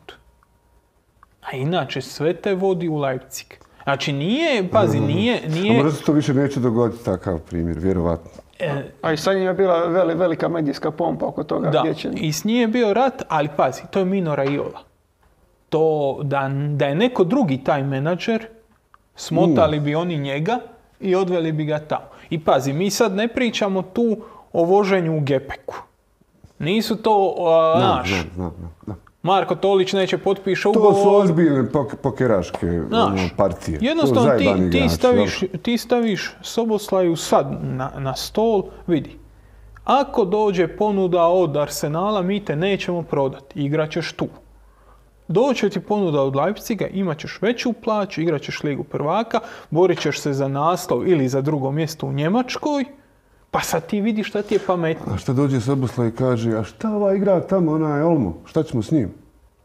Speaker 2: A inače sve te vodi u Leipzig. Znači nije, pazi, nije... nije...
Speaker 1: A možda se to više neće dogoditi takav primjer, vjerovatno.
Speaker 2: E,
Speaker 3: A i sad im je bila veli, velika medijska pompa oko toga.
Speaker 2: da,
Speaker 3: Gdje će...
Speaker 2: i s njim je bio rat, ali pazi, to je Mino Raiola. To da, da je neko drugi taj menadžer, smotali bi oni njega i odveli bi ga tamo. I pazi, mi sad ne pričamo tu o voženju u gepeku. Nisu to, uh, znaš,
Speaker 1: Znam, znam, znam, znam.
Speaker 2: Marko Tolić neće potpiše
Speaker 1: To
Speaker 2: ugovor.
Speaker 1: su ozbiljne pok- pokeraške
Speaker 2: Znaš,
Speaker 1: ono, partije.
Speaker 2: jednostavno
Speaker 1: To
Speaker 2: ti,
Speaker 1: zajebani
Speaker 2: ti,
Speaker 1: igrači,
Speaker 2: staviš,
Speaker 1: jel?
Speaker 2: ti staviš Soboslaju sad na, na stol, vidi. Ako dođe ponuda od Arsenala, mi te nećemo prodati, igraćeš tu. Doće ti ponuda od Leipziga, imat ćeš veću plaću, igrat ćeš Ligu prvaka, borit ćeš se za naslov ili za drugo mjesto u Njemačkoj, pa sad ti vidiš šta ti je pametno.
Speaker 1: A šta dođe Soboslaj i kaže, a šta ova igra tamo, onaj Olmo, šta ćemo s njim?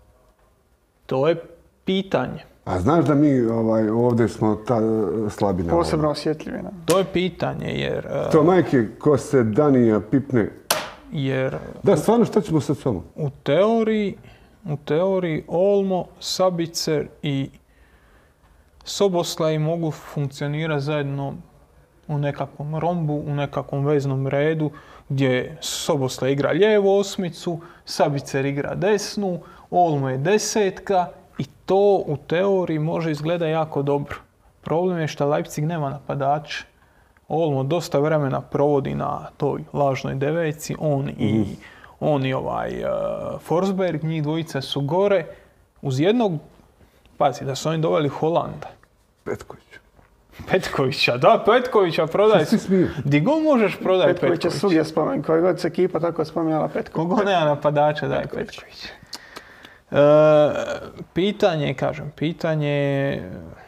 Speaker 2: To je pitanje.
Speaker 1: A znaš da mi ovaj, ovdje smo ta, slabi na
Speaker 3: Posebno
Speaker 1: ovom.
Speaker 3: osjetljivi. Ne?
Speaker 2: To je pitanje jer... uh,
Speaker 1: To majke, ko se Danija pipne.
Speaker 2: jer
Speaker 1: Da, stvarno, šta ćemo sad s vama?
Speaker 2: u teoriji, u teoriji Olmo, Sabicer i Soboslaji mogu funkcionirati zajedno u nekakvom rombu, u nekakvom veznom redu, gdje Soboslaj igra lijevu osmicu, Sabicer igra desnu, Olmo je desetka i to u teoriji može izgleda jako dobro. Problem je što Leipzig nema napadača. Olmo dosta vremena provodi na toj lažnoj deveci, on i, mm. on i ovaj uh, Forsberg, njih dvojica su gore. Uz jednog, pazi, da su oni doveli Holanda.
Speaker 1: Petkovića.
Speaker 2: Petkovića, da, Petkovića prodaj.
Speaker 1: Svi smiju.
Speaker 2: Di god možeš prodaj Petkovića.
Speaker 3: Petkovića svugdje spomen, koja god se ekipa tako spominjala Petkovića.
Speaker 2: Kogo nema napadača, daj Petkovića. E, pitanje, kažem, pitanje...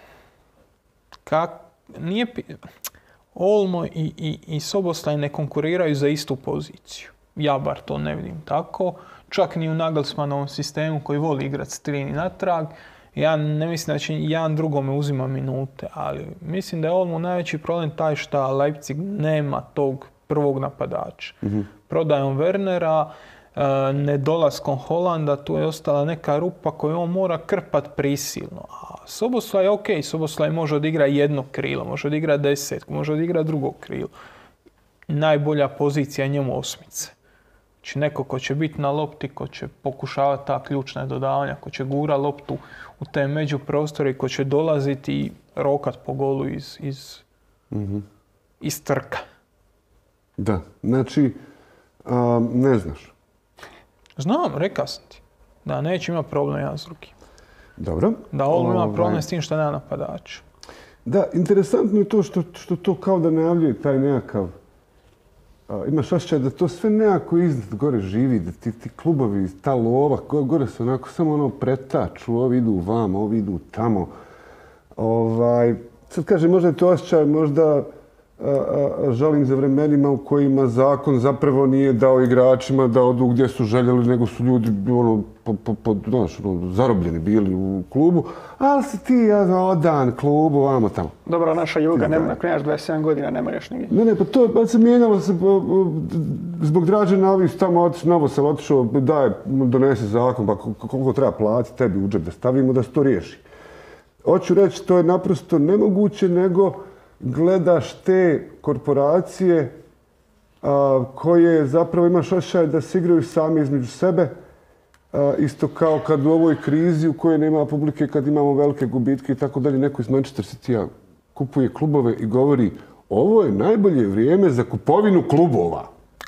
Speaker 2: Kak, nije... Olmo i, i, i Soboslaj ne konkuriraju za istu poziciju. Ja bar to ne vidim tako. Čak ni u Nagelsmanovom sistemu koji voli igrati s tri natrag. Ja ne mislim da će jedan drugome uzima minute, ali mislim da je Olmo najveći problem taj što Leipzig nema tog prvog napadača. Mm-hmm. Prodajom Wernera, nedolaskom Holanda, tu je ostala neka rupa koju on mora krpat prisilno. A Soboslaj je ok, Soboslaj može odigrati jedno krilo, može odigrati desetku, može odigrati drugo krilo. Najbolja pozicija je njemu osmice. Znači neko ko će biti na lopti, ko će pokušavati ta ključna dodavanja, ko će gura loptu u te međuprostore i ko će dolaziti i rokat po golu iz, iz, mm-hmm. iz trka.
Speaker 1: Da, znači, um, ne znaš.
Speaker 2: Znam, rekao sam ti. Da neće imati problem jedan s drugim.
Speaker 1: Dobro.
Speaker 2: Da Olmo ima problem s tim što nema napadača.
Speaker 1: Da, interesantno je to što, što to kao da najavljuje taj nekakav... A, imaš osjećaj da to sve nekako iznad gore živi, da ti, ti klubovi, ta lova, gore se onako samo ono pretaču, ovi idu vamo, ovi idu tamo. Ovaj, sad kažem, možda je to osjećaj, možda a, a, žalim za vremenima u kojima zakon zapravo nije dao igračima da odu gdje su željeli, nego su ljudi ono, po, po, po, znaš, ono, zarobljeni bili u klubu, ali si ti ja, odan klubu, vamo tamo.
Speaker 3: Dobro, naša Juga, ne, nakon imaš dvadeset sedam godina, ne možeš nigdje.
Speaker 1: Ne, ne, pa to pa se mijenjalo se, zbog Dražena ovi su tamo otišli, Novo sam otišao, daj, donesi zakon, pa koliko treba platiti tebi u džep da stavimo da se to riješi. Hoću reći, to je naprosto nemoguće, nego gledaš te korporacije a, koje zapravo imaš osjećaj da se igraju sami između sebe, a, isto kao kad u ovoj krizi u kojoj nema publike, kad imamo velike gubitke i tako dalje, neko iz Manchester City-a kupuje klubove i govori ovo je najbolje vrijeme za kupovinu klubova.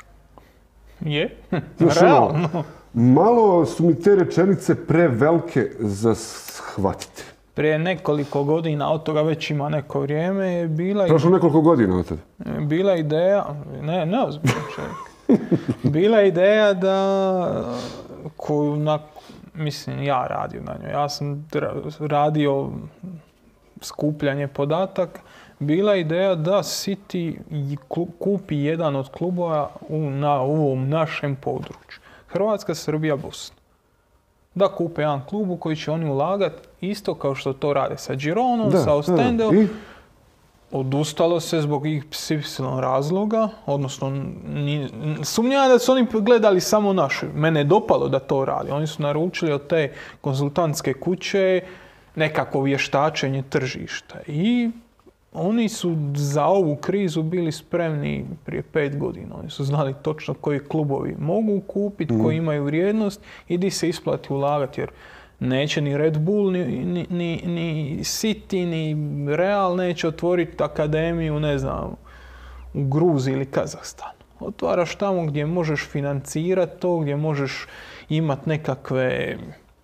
Speaker 2: Je,
Speaker 1: znaš,
Speaker 2: realno.
Speaker 1: Ono, malo su mi te rečenice prevelike za shvatiti.
Speaker 2: Prije nekoliko godina, od toga već ima neko vrijeme, je bila...
Speaker 1: Prošlo nekoliko godina od tada.
Speaker 2: Bila ideja, ne, ne ozbiljno čovjek. Bila ideja da, koju, na, mislim, ja radio na njoj, ja sam radio skupljanje podataka, bila ideja da City kupi jedan od klubova u, na ovom našem području. Hrvatska, Srbija, Bosna. Da kupe jedan klub u koji će oni ulagati isto kao što to rade sa Gironom, da, sa Ostendom. I? Odustalo se zbog iks ipsilon razloga, odnosno sumnjam da su oni gledali samo našu. Mene je dopalo da to radi. Oni su naručili od te konzultantske kuće nekako vještačenje tržišta. I oni su za ovu krizu bili spremni prije pet godina. Oni su znali točno koji klubovi mogu kupiti, mm. koji imaju vrijednost i di se isplati ulagati. Jer neće ni Red Bull, ni, ni, ni, ni City, ni Real neće otvoriti akademiju, ne znam, u Gruziji ili Kazahstanu. Otvaraš tamo gdje možeš financirati to, gdje možeš imati nekakve...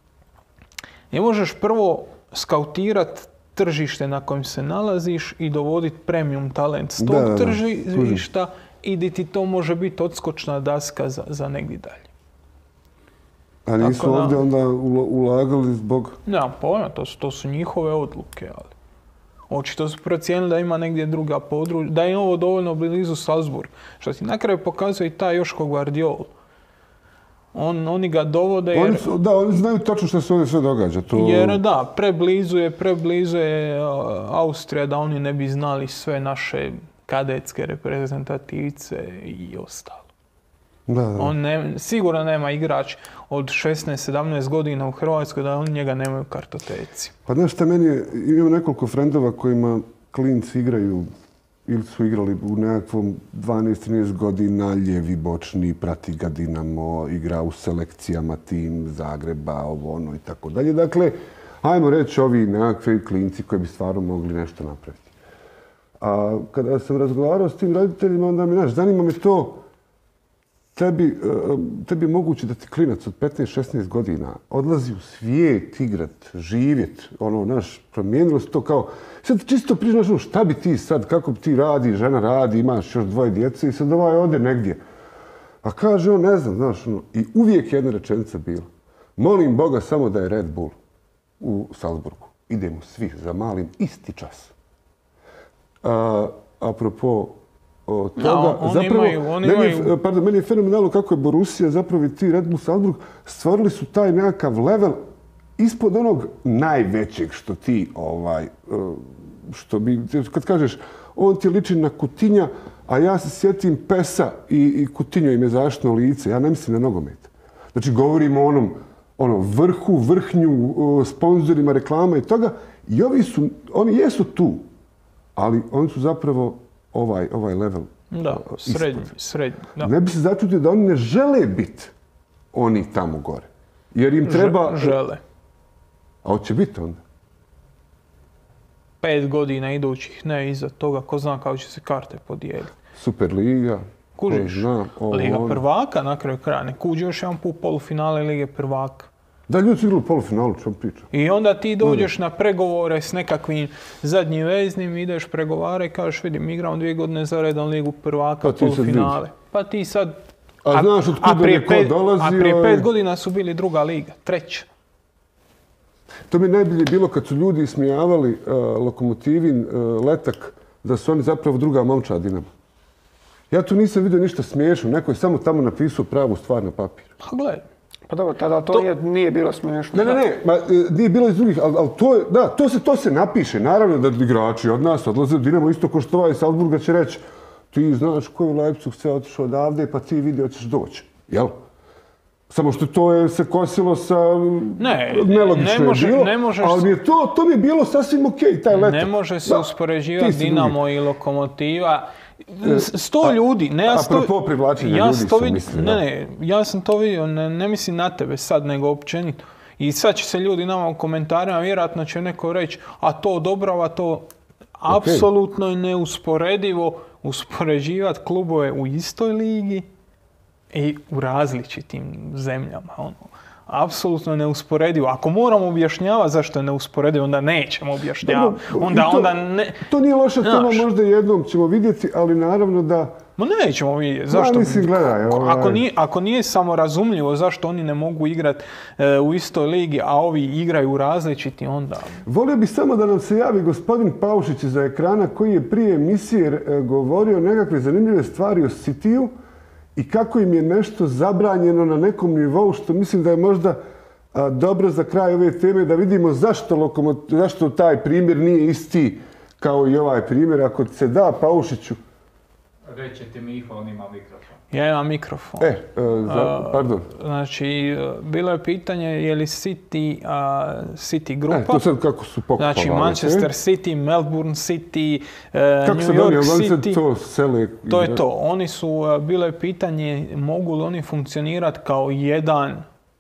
Speaker 2: Gdje možeš prvo skautirati tržište na kojem se nalaziš i dovoditi premium talent s tog da, da, da. tržišta i di ti to može biti odskočna daska za, za negdje dalje.
Speaker 1: A nisu Tako ovdje da, onda ulagali zbog...
Speaker 2: Nemam pojma, to su, to su njihove odluke, ali... Očito su procijenili da ima negdje druga područja, da je ovo dovoljno blizu Salzburg. Što ti na kraju pokazuje i taj Joško Guardiol. On, oni ga dovode jer...
Speaker 1: Oni su, da, oni znaju točno što se ovdje sve događa. To...
Speaker 2: Jer da, preblizu je, preblizu je Austrija da oni ne bi znali sve naše kadetske reprezentativce i ostalo.
Speaker 1: Da, da.
Speaker 2: On ne, sigurno nema igrač od šesnaest sedamnaest godina u Hrvatskoj da on njega nemaju u kartoteci.
Speaker 1: Pa znaš šta, meni je, imam nekoliko frendova kojima klinci igraju ili su igrali u nekakvom dvanaest trinaest godina, ljevi bočni, prati ga Dinamo, igra u selekcijama tim Zagreba, ovo ono i tako dalje. Dakle, ajmo reći ovi nekakvi klinci koji bi stvarno mogli nešto napraviti. A kada sam razgovarao s tim roditeljima, onda mi, znaš, zanima me to, tebi, tebi je moguće da ti klinac od petnaest šesnaest godina odlazi u svijet igrat, živjet, ono, znaš, promijenilo se to kao, sad čisto priznaš, šta bi ti sad, kako bi ti radi, žena radi, imaš još dvoje djece i sad ovaj ode negdje. A kaže on, ne znam, znaš, ono, i uvijek jedna rečenica bila. Molim Boga samo da je Red Bull u Salzburgu. Idemo svi za malim isti čas. A, apropo o toga,
Speaker 2: Da, oni
Speaker 1: zapravo,
Speaker 2: imaju- oni
Speaker 1: meni, je,
Speaker 2: imaju-
Speaker 1: pardon, meni je fenomenalno kako je Borussia, zapravo i ti Red Bull Salzburg, stvorili su taj nekakav level ispod onog najvećeg što ti, ovaj, eh, što bi, kad kažeš, on ti liči na Kutinja, a ja se sjetim Pesa i, i Kutinjo im je zaštno lice, ja ne mislim na nogomet. Znači, govorimo o onom ono, vrhu, vrhnju, o, sponzorima, reklama i toga, i ovi su, oni jesu tu, ali oni su zapravo ovaj, ovaj level.
Speaker 2: Da,
Speaker 1: o, ispod.
Speaker 2: srednji, srednji. Da.
Speaker 1: Ne bi se začutio da oni ne žele biti oni tamo gore. Jer im treba...
Speaker 2: Ž- žele.
Speaker 1: A hoće biti onda?
Speaker 2: Pet godina idućih, ne iza toga, ko zna kako će se karte podijeliti.
Speaker 1: Superliga.
Speaker 2: Kužiš,
Speaker 1: ko zna, ovo,
Speaker 2: Liga
Speaker 1: ono.
Speaker 2: prvaka na kraju kraja, ne kuđe još jedan put polufinale Lige prvaka.
Speaker 1: Da, ljudi su igrali u polufinalu, čemu pričam.
Speaker 2: I onda ti dođeš na pregovore s nekakvim zadnjim veznim, ideš pregovare i kažeš vidim igramo dvije godine za redom Ligu prvaka,
Speaker 1: Pa ti sad
Speaker 2: polufinale.
Speaker 1: vidi.
Speaker 2: Pa ti sad...
Speaker 1: A znaš od
Speaker 2: a
Speaker 1: kuda
Speaker 2: prije
Speaker 1: je ko
Speaker 2: pet-
Speaker 1: dolazio
Speaker 2: A prije pet
Speaker 1: i-
Speaker 2: godina su bili druga liga, treća.
Speaker 1: To mi je najbolje bilo kad su ljudi ismijavali uh, Lokomotivin uh, letak da su oni zapravo druga momčad Dinama. Ja tu nisam vidio ništa smiješno, neko je samo tamo napisao pravu stvar na papir.
Speaker 2: Pa gledaj,
Speaker 3: Pa dobro, tada to,
Speaker 2: To-
Speaker 3: Nije, nije bilo smiješno.
Speaker 1: Ne, ne, ne, ma, e, nije bilo iz drugih, ali, ali to, je, da, to, se, to se napiše. Naravno da igrači od nas odlaze u Dinamo, isto ko što ovaj iz Salzburga će reći ti znaš ko je u Leipzig sve otišao odavde, pa ti vidi hoćeš doći. Jel? Samo što to je se kosilo sa...
Speaker 2: Ne,
Speaker 1: nelogično
Speaker 2: ne može-
Speaker 1: je bilo,
Speaker 2: ne možeš
Speaker 1: ali
Speaker 2: se-
Speaker 1: mi je to, to mi je bilo sasvim okej, taj letak.
Speaker 2: ne može se
Speaker 1: Da,
Speaker 2: uspoređivati
Speaker 1: ti si
Speaker 2: Dinamo i Lokomotiva. S- Sto ljudi, ne ja sto...
Speaker 1: apropo privlačenja
Speaker 2: ja
Speaker 1: ljudi
Speaker 2: sam to
Speaker 1: sam
Speaker 2: vid-
Speaker 1: mislio,
Speaker 2: Ne,
Speaker 1: da.
Speaker 2: ne, ja sam to vidio, ne, ne mislim na tebe sad, nego općenito. I sad će se ljudi nama u komentarima, vjerojatno će neko reći, a to odobrava, to apsolutno je neusporedivo uspoređivati klubove u istoj ligi i u različitim zemljama. Ono. Apsolutno je neusporedivo. Ako moramo objašnjavati zašto je neusporedivo, onda nećemo objašnjavati.
Speaker 1: Dobro,
Speaker 2: Onda,
Speaker 1: i to-
Speaker 2: onda ne...
Speaker 1: To nije loša tema,
Speaker 2: Znaš.
Speaker 1: možda jednom ćemo vidjeti, ali naravno da...
Speaker 2: Ma nećemo vidjeti. Zašto?
Speaker 1: Ma, mislim, gledaj, ovaj-
Speaker 2: Ako nije, ako nije samo razumljivo zašto oni ne mogu igrati e, u istoj ligi, a ovi igraju u različiti, onda...
Speaker 1: Volio bih samo da nam se javi gospodin Paušić iza ekrana koji je prije emisije e, govorio nekakve zanimljive stvari o Cityu i kako im je nešto zabranjeno na nekom nivou, što mislim da je možda a, dobro za kraj ove teme da vidimo zašto, lokomot, zašto taj primjer nije isti kao i ovaj primjer. Ako se da, Paušiću.
Speaker 4: Rećete mi ih, on ima mikrofon.
Speaker 2: Ja imam mikrofon.
Speaker 1: E, e, za, pardon.
Speaker 2: Znači, e, bilo je pitanje je li City, a, City
Speaker 1: E,
Speaker 2: grupa.
Speaker 1: to sad kako su pokupali.
Speaker 2: Znači, Manchester City, Melbourne City, e,
Speaker 1: Kako
Speaker 2: New
Speaker 1: se
Speaker 2: York
Speaker 1: donio, oni sad
Speaker 2: City.
Speaker 1: to sele...
Speaker 2: To je to. Oni su, e, bilo je pitanje mogu li oni funkcionirati kao jedan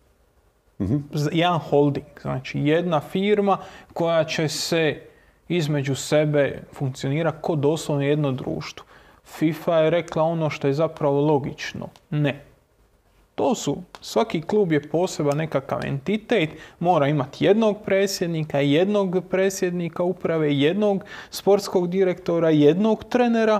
Speaker 2: z- jedan holding, znači jedna firma koja će se između sebe funkcionirati kao doslovno jedno društvo. FIFA je rekla ono što je zapravo logično. Ne. To su, svaki klub je poseban nekakav entitet, mora imati jednog predsjednika, jednog predsjednika uprave, jednog sportskog direktora, jednog trenera.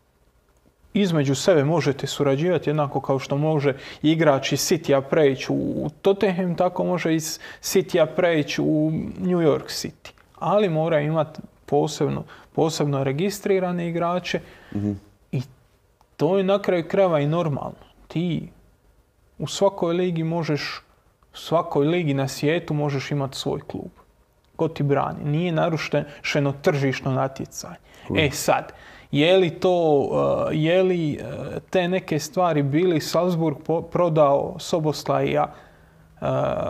Speaker 2: Između sebe možete surađivati jednako kao što može igrač iz Citya preći u Tottenham, tako može iz Citya preći u New York City. Ali mora imati posebno, posebno registrirane igrače i to je na kraju krajeva i normalno. Ti u svakoj ligi možeš, u svakoj ligi na svijetu možeš imati svoj klub. Ko ti brani? Nije narušeno tržišno natjecanje. E sad, je li to, uh, je li uh, te neke stvari bili Salzburg po, prodao Soboslaja uh,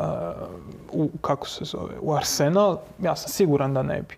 Speaker 2: u, kako se zove, u Arsenal? Ja sam siguran da ne bi.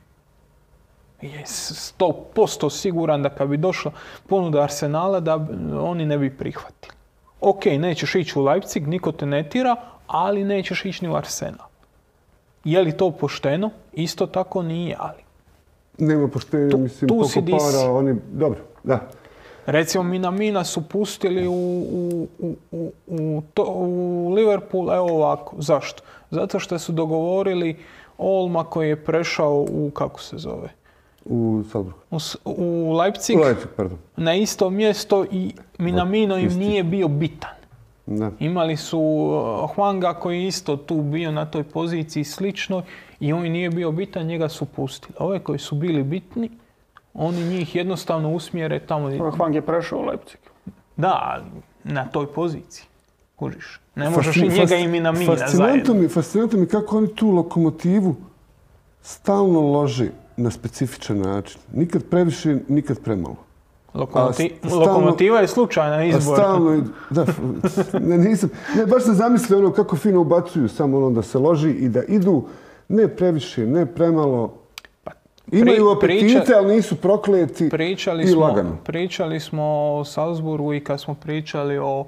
Speaker 2: Je sto posto siguran da kad bi došla ponuda Arsenala da oni ne bi prihvatili. Ok, nećeš ići u Leipzig, niko te ne tira, ali nećeš ići ni u Arsenal. Je li to pošteno? Isto tako nije, ali
Speaker 1: nema poštenja,
Speaker 2: Tu-
Speaker 1: mislim,
Speaker 2: tu
Speaker 1: koliko
Speaker 2: si di si.
Speaker 1: para, oni, dobro, da.
Speaker 2: recimo Minamina su pustili u, u, u, u, u, to, u Liverpool, evo ovako. Zašto? Zato što su dogovorili Olma koji je prešao u, kako se zove,
Speaker 1: U Salzburg.
Speaker 2: u, S- u Leipzig,
Speaker 1: U Leipzig, pardon.
Speaker 2: na isto mjesto i Minamino im
Speaker 1: Isti.
Speaker 2: nije bio bitan.
Speaker 1: Da.
Speaker 2: Imali su uh, Hwanga koji je isto tu bio na toj poziciji sličnoj i on nije bio bitan, njega su pustili. Ove koji su bili bitni, oni njih jednostavno usmjere tamo. gdje-
Speaker 3: Hwang je prešao u Leipzig.
Speaker 2: Da, ali na toj poziciji. Kužiš. Ne možeš i
Speaker 1: Fascin-
Speaker 2: njega
Speaker 1: fasc-
Speaker 2: i Minamina
Speaker 1: fascinantno
Speaker 2: zajedno.
Speaker 1: mi, fascinantno mi kako oni tu lokomotivu stalno lože na specifičan način. Nikad previše, nikad premalo.
Speaker 2: Lokomoti-
Speaker 1: A stalno-
Speaker 2: Lokomotiva je slučajna
Speaker 1: A
Speaker 2: izbor.
Speaker 1: stalno, idu- da, ne, nisam, ne, baš sam zamislio ono kako fino ubacuju, samo ono da se loži i da idu ne previše, ne premalo. Imaju apetite,
Speaker 2: priča-
Speaker 1: ali nisu prokleti
Speaker 2: Pričali
Speaker 1: i
Speaker 2: smo,
Speaker 1: lagano.
Speaker 2: pričali smo o Salzburgu i kad smo pričali o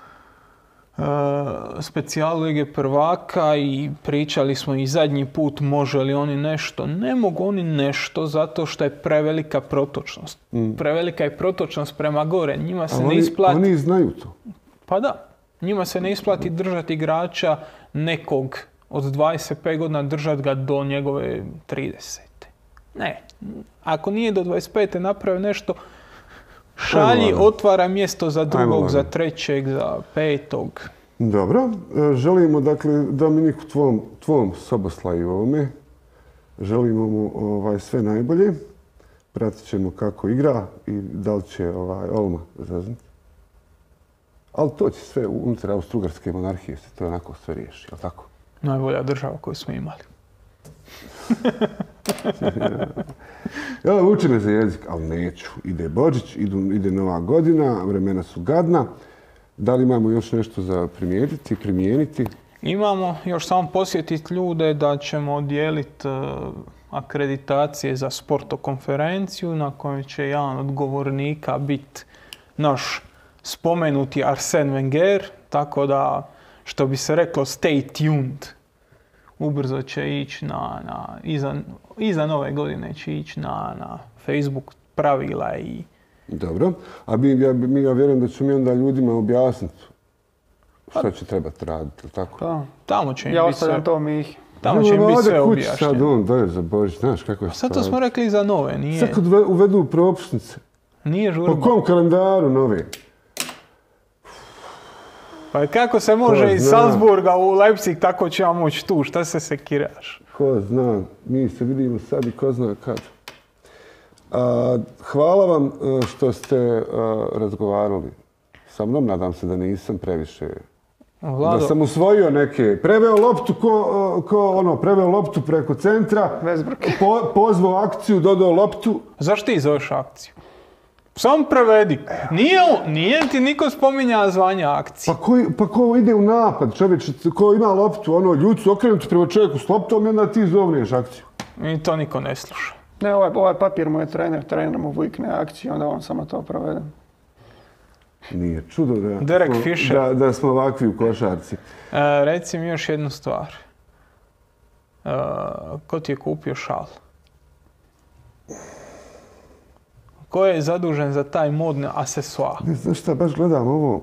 Speaker 2: e, specijalu Lige prvaka i pričali smo i zadnji put može li oni nešto. Ne mogu oni nešto zato što je prevelika protočnost. Prevelika je protočnost prema gore. Njima se
Speaker 1: Ali
Speaker 2: ne
Speaker 1: oni,
Speaker 2: isplati...
Speaker 1: oni znaju to.
Speaker 2: Pa da. Njima se ne isplati držati igrača nekog od dvadeset pet godina, držati ga do njegove tridesete. Ne. Ako nije do dvadeset pete napravio nešto, šalji,
Speaker 1: lagano.
Speaker 2: otvara mjesto za drugog,
Speaker 1: lagano.
Speaker 2: za trećeg, za petog.
Speaker 1: Dobro, e, želimo, dakle, Dominiku, tvom, tvom Soboslaju ovome, želimo mu ovaj, sve najbolje. Pratit ćemo kako igra i da li će ovaj, Olma zazvati. Ali to će sve unutar Austro-Ugarske monarhije se to onako sve riješi, jel tako?
Speaker 2: Najbolja država koju smo imali.
Speaker 1: Ja, uči me za jezik, ali neću. Ide Božić, idu, ide Nova godina, vremena su gadna. Da li imamo još nešto za primijetiti, primijeniti?
Speaker 2: Imamo još samo posjetiti ljude da ćemo dijeliti akreditacije za sportokonferenciju na kojoj će jedan od govornika biti naš spomenuti Arsene Wenger, tako da, što bi se reklo, stay tuned. Ubrzo će ići na, na iza, iza nove godine će ići na, na Facebook pravila i
Speaker 1: Dobro. A mi, ja, mi ja vjerujem da ćemo mi onda ljudima objasniti šta će trebati raditi, jel tako?
Speaker 3: Da.
Speaker 2: tamo će im
Speaker 3: Ja
Speaker 2: biti
Speaker 3: ostavljam
Speaker 2: sve,
Speaker 3: to Mihi.
Speaker 2: tamo će im
Speaker 1: Evo,
Speaker 2: biti
Speaker 1: ode
Speaker 2: sve
Speaker 1: kući sad
Speaker 2: objašnjeno.
Speaker 1: on doje za Božić, znaš kako je
Speaker 2: Sad to
Speaker 1: stvar.
Speaker 2: smo rekli za nove, nije,
Speaker 1: Sad kad uve- uvedu propusnice,
Speaker 2: nije
Speaker 1: po
Speaker 2: žurba.
Speaker 1: kom kalendaru nove?
Speaker 2: Pa kako se može
Speaker 1: Ko
Speaker 2: iz
Speaker 1: zna?
Speaker 2: Salzburga u Leipzig, tako će ja moći tu, šta se sekiraš?
Speaker 1: Ko zna, mi se vidimo sad i ko zna kad. A, hvala vam e, što ste e, razgovarali sa mnom. Nadam se da nisam previše...
Speaker 2: Vlado,
Speaker 1: Da sam usvojio neke... Preveo loptu ko, e, ko ono, preveo loptu preko centra,
Speaker 3: Vesbrk.
Speaker 1: po, pozvao akciju, dodao loptu.
Speaker 2: zašto ti zoveš akciju? Sam prevedi. Nije, on- nije ti niko spominja zvanja akcije.
Speaker 1: Pa ko, pa ko ide u napad, čovječe, ko ima loptu, ono, ljucu okrenuti prema čovjeku s loptom i onda ti zovneš akciju.
Speaker 2: I to niko ne sluša.
Speaker 3: Ne, ovaj, ovaj papir mu je trener, trener mu vikne akciju, onda on samo to provede.
Speaker 1: Nije čudo da,
Speaker 2: Derek
Speaker 1: smo,
Speaker 2: Fisher.
Speaker 1: da, da smo ovakvi u košarci.
Speaker 2: E, reci mi još jednu stvar. E, ko ti je kupio šal? Ko je zadužen za taj modni asesuar?
Speaker 1: Ne, znaš šta, baš gledam ovo.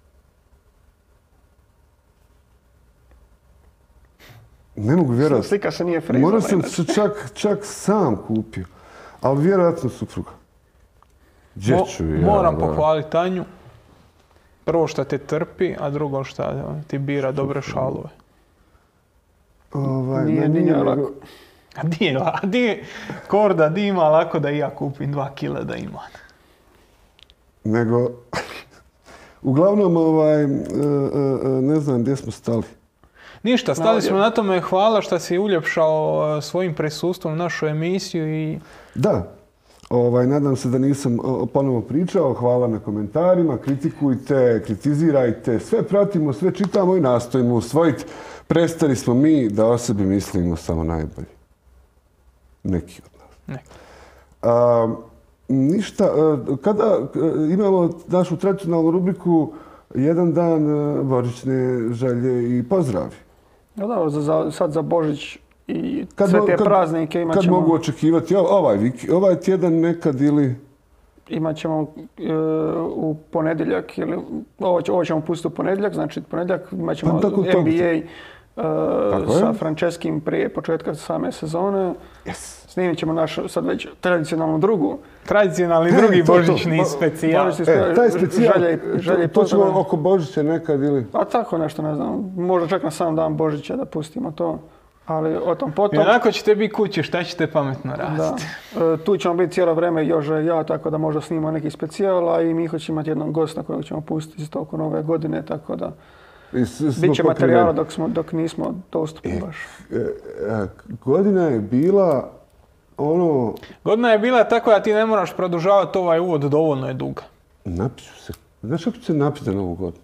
Speaker 1: Ne mogu vjerovati.
Speaker 3: Slika se nije frizala.
Speaker 1: Morao sam
Speaker 3: inače.
Speaker 1: se čak, čak sam kupio. Ali vjerojatno supruga. Gdje
Speaker 2: Mo-
Speaker 1: ću ja?
Speaker 2: moram
Speaker 1: da?
Speaker 2: pohvaliti Tanju. Prvo što te trpi, a drugo što ti bira dobre šalove.
Speaker 1: Ovaj,
Speaker 3: Nije
Speaker 1: ne,
Speaker 3: ni
Speaker 1: nije,
Speaker 3: njoj
Speaker 1: nego-
Speaker 3: lako.
Speaker 2: A di je, a di je, Korda, di ima lako da i ja kupim dva kila da ima.
Speaker 1: Nego, uglavnom, ovaj, e, e, e, ne znam gdje smo stali.
Speaker 2: Ništa, stali smo na tome, hvala što si uljepšao uh, svojim prisustvom našu emisiju i...
Speaker 1: Da, ovaj, nadam se da nisam o, ponovo pričao. Hvala na komentarima, kritikujte, kritizirajte, sve pratimo, sve čitamo i nastojimo usvojiti. Prestali smo mi da o sebi mislimo samo najbolji. Neki od nas.
Speaker 2: Neki.
Speaker 1: A, ništa, kada imamo našu tradicionalnu rubriku jedan dan božićne želje i pozdravi.
Speaker 3: Ja, da, za, sad za Božić i
Speaker 1: kad,
Speaker 3: sve te
Speaker 1: kad,
Speaker 3: praznike imat
Speaker 1: kad
Speaker 3: ćemo...
Speaker 1: Kad mogu očekivati ovaj, ovaj tjedan nekad ili...
Speaker 3: Imat ćemo e, u ponedjeljak, ili ovo, ovo ćemo pustiti u ponedjeljak, znači ponedjeljak imat ćemo
Speaker 1: pa, tako,
Speaker 3: N B A
Speaker 1: tako,
Speaker 3: e, sa Franceskim prije početka same sezone.
Speaker 1: Yes.
Speaker 3: Snimit ćemo našu sad već tradicionalnu drugu.
Speaker 2: Tradicionalni drugi e, to, božićni to, specijal.
Speaker 3: Božićni
Speaker 1: e, taj specijal,
Speaker 3: želje, želje
Speaker 1: to, to ćemo oko Božića nekad ili...
Speaker 3: A tako nešto, ne znam, možda čak na sam dan Božića da pustimo to. Ali o tom potom...
Speaker 2: I onako ćete biti kući, šta ćete pametno raditi.
Speaker 3: Da. E, tu ćemo biti cijelo vrijeme Jože i ja, tako da možda snimamo neki specijal, a i Miho će imati jednog gosta kojeg ćemo pustiti isto oko nove godine, tako da... Bit će materijala dok, smo, dok nismo dostupni baš.
Speaker 1: E, e, godina je bila ono...
Speaker 2: Godina je bila tako da ti ne moraš produžavati ovaj uvod, dovoljno je duga.
Speaker 1: Napišu se. Znaš kako ću se napiti na novu godinu?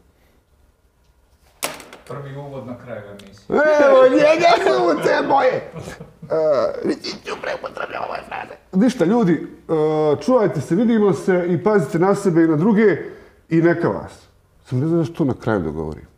Speaker 4: Prvi uvod na kraju emisije.
Speaker 1: Evo, njega su te moje! Ću preupotrebljava ove fraze. Ništa, ljudi, uh, čuvajte se, vidimo se i pazite na sebe i na druge i neka vas. Sam ne znam što na kraju da govorim.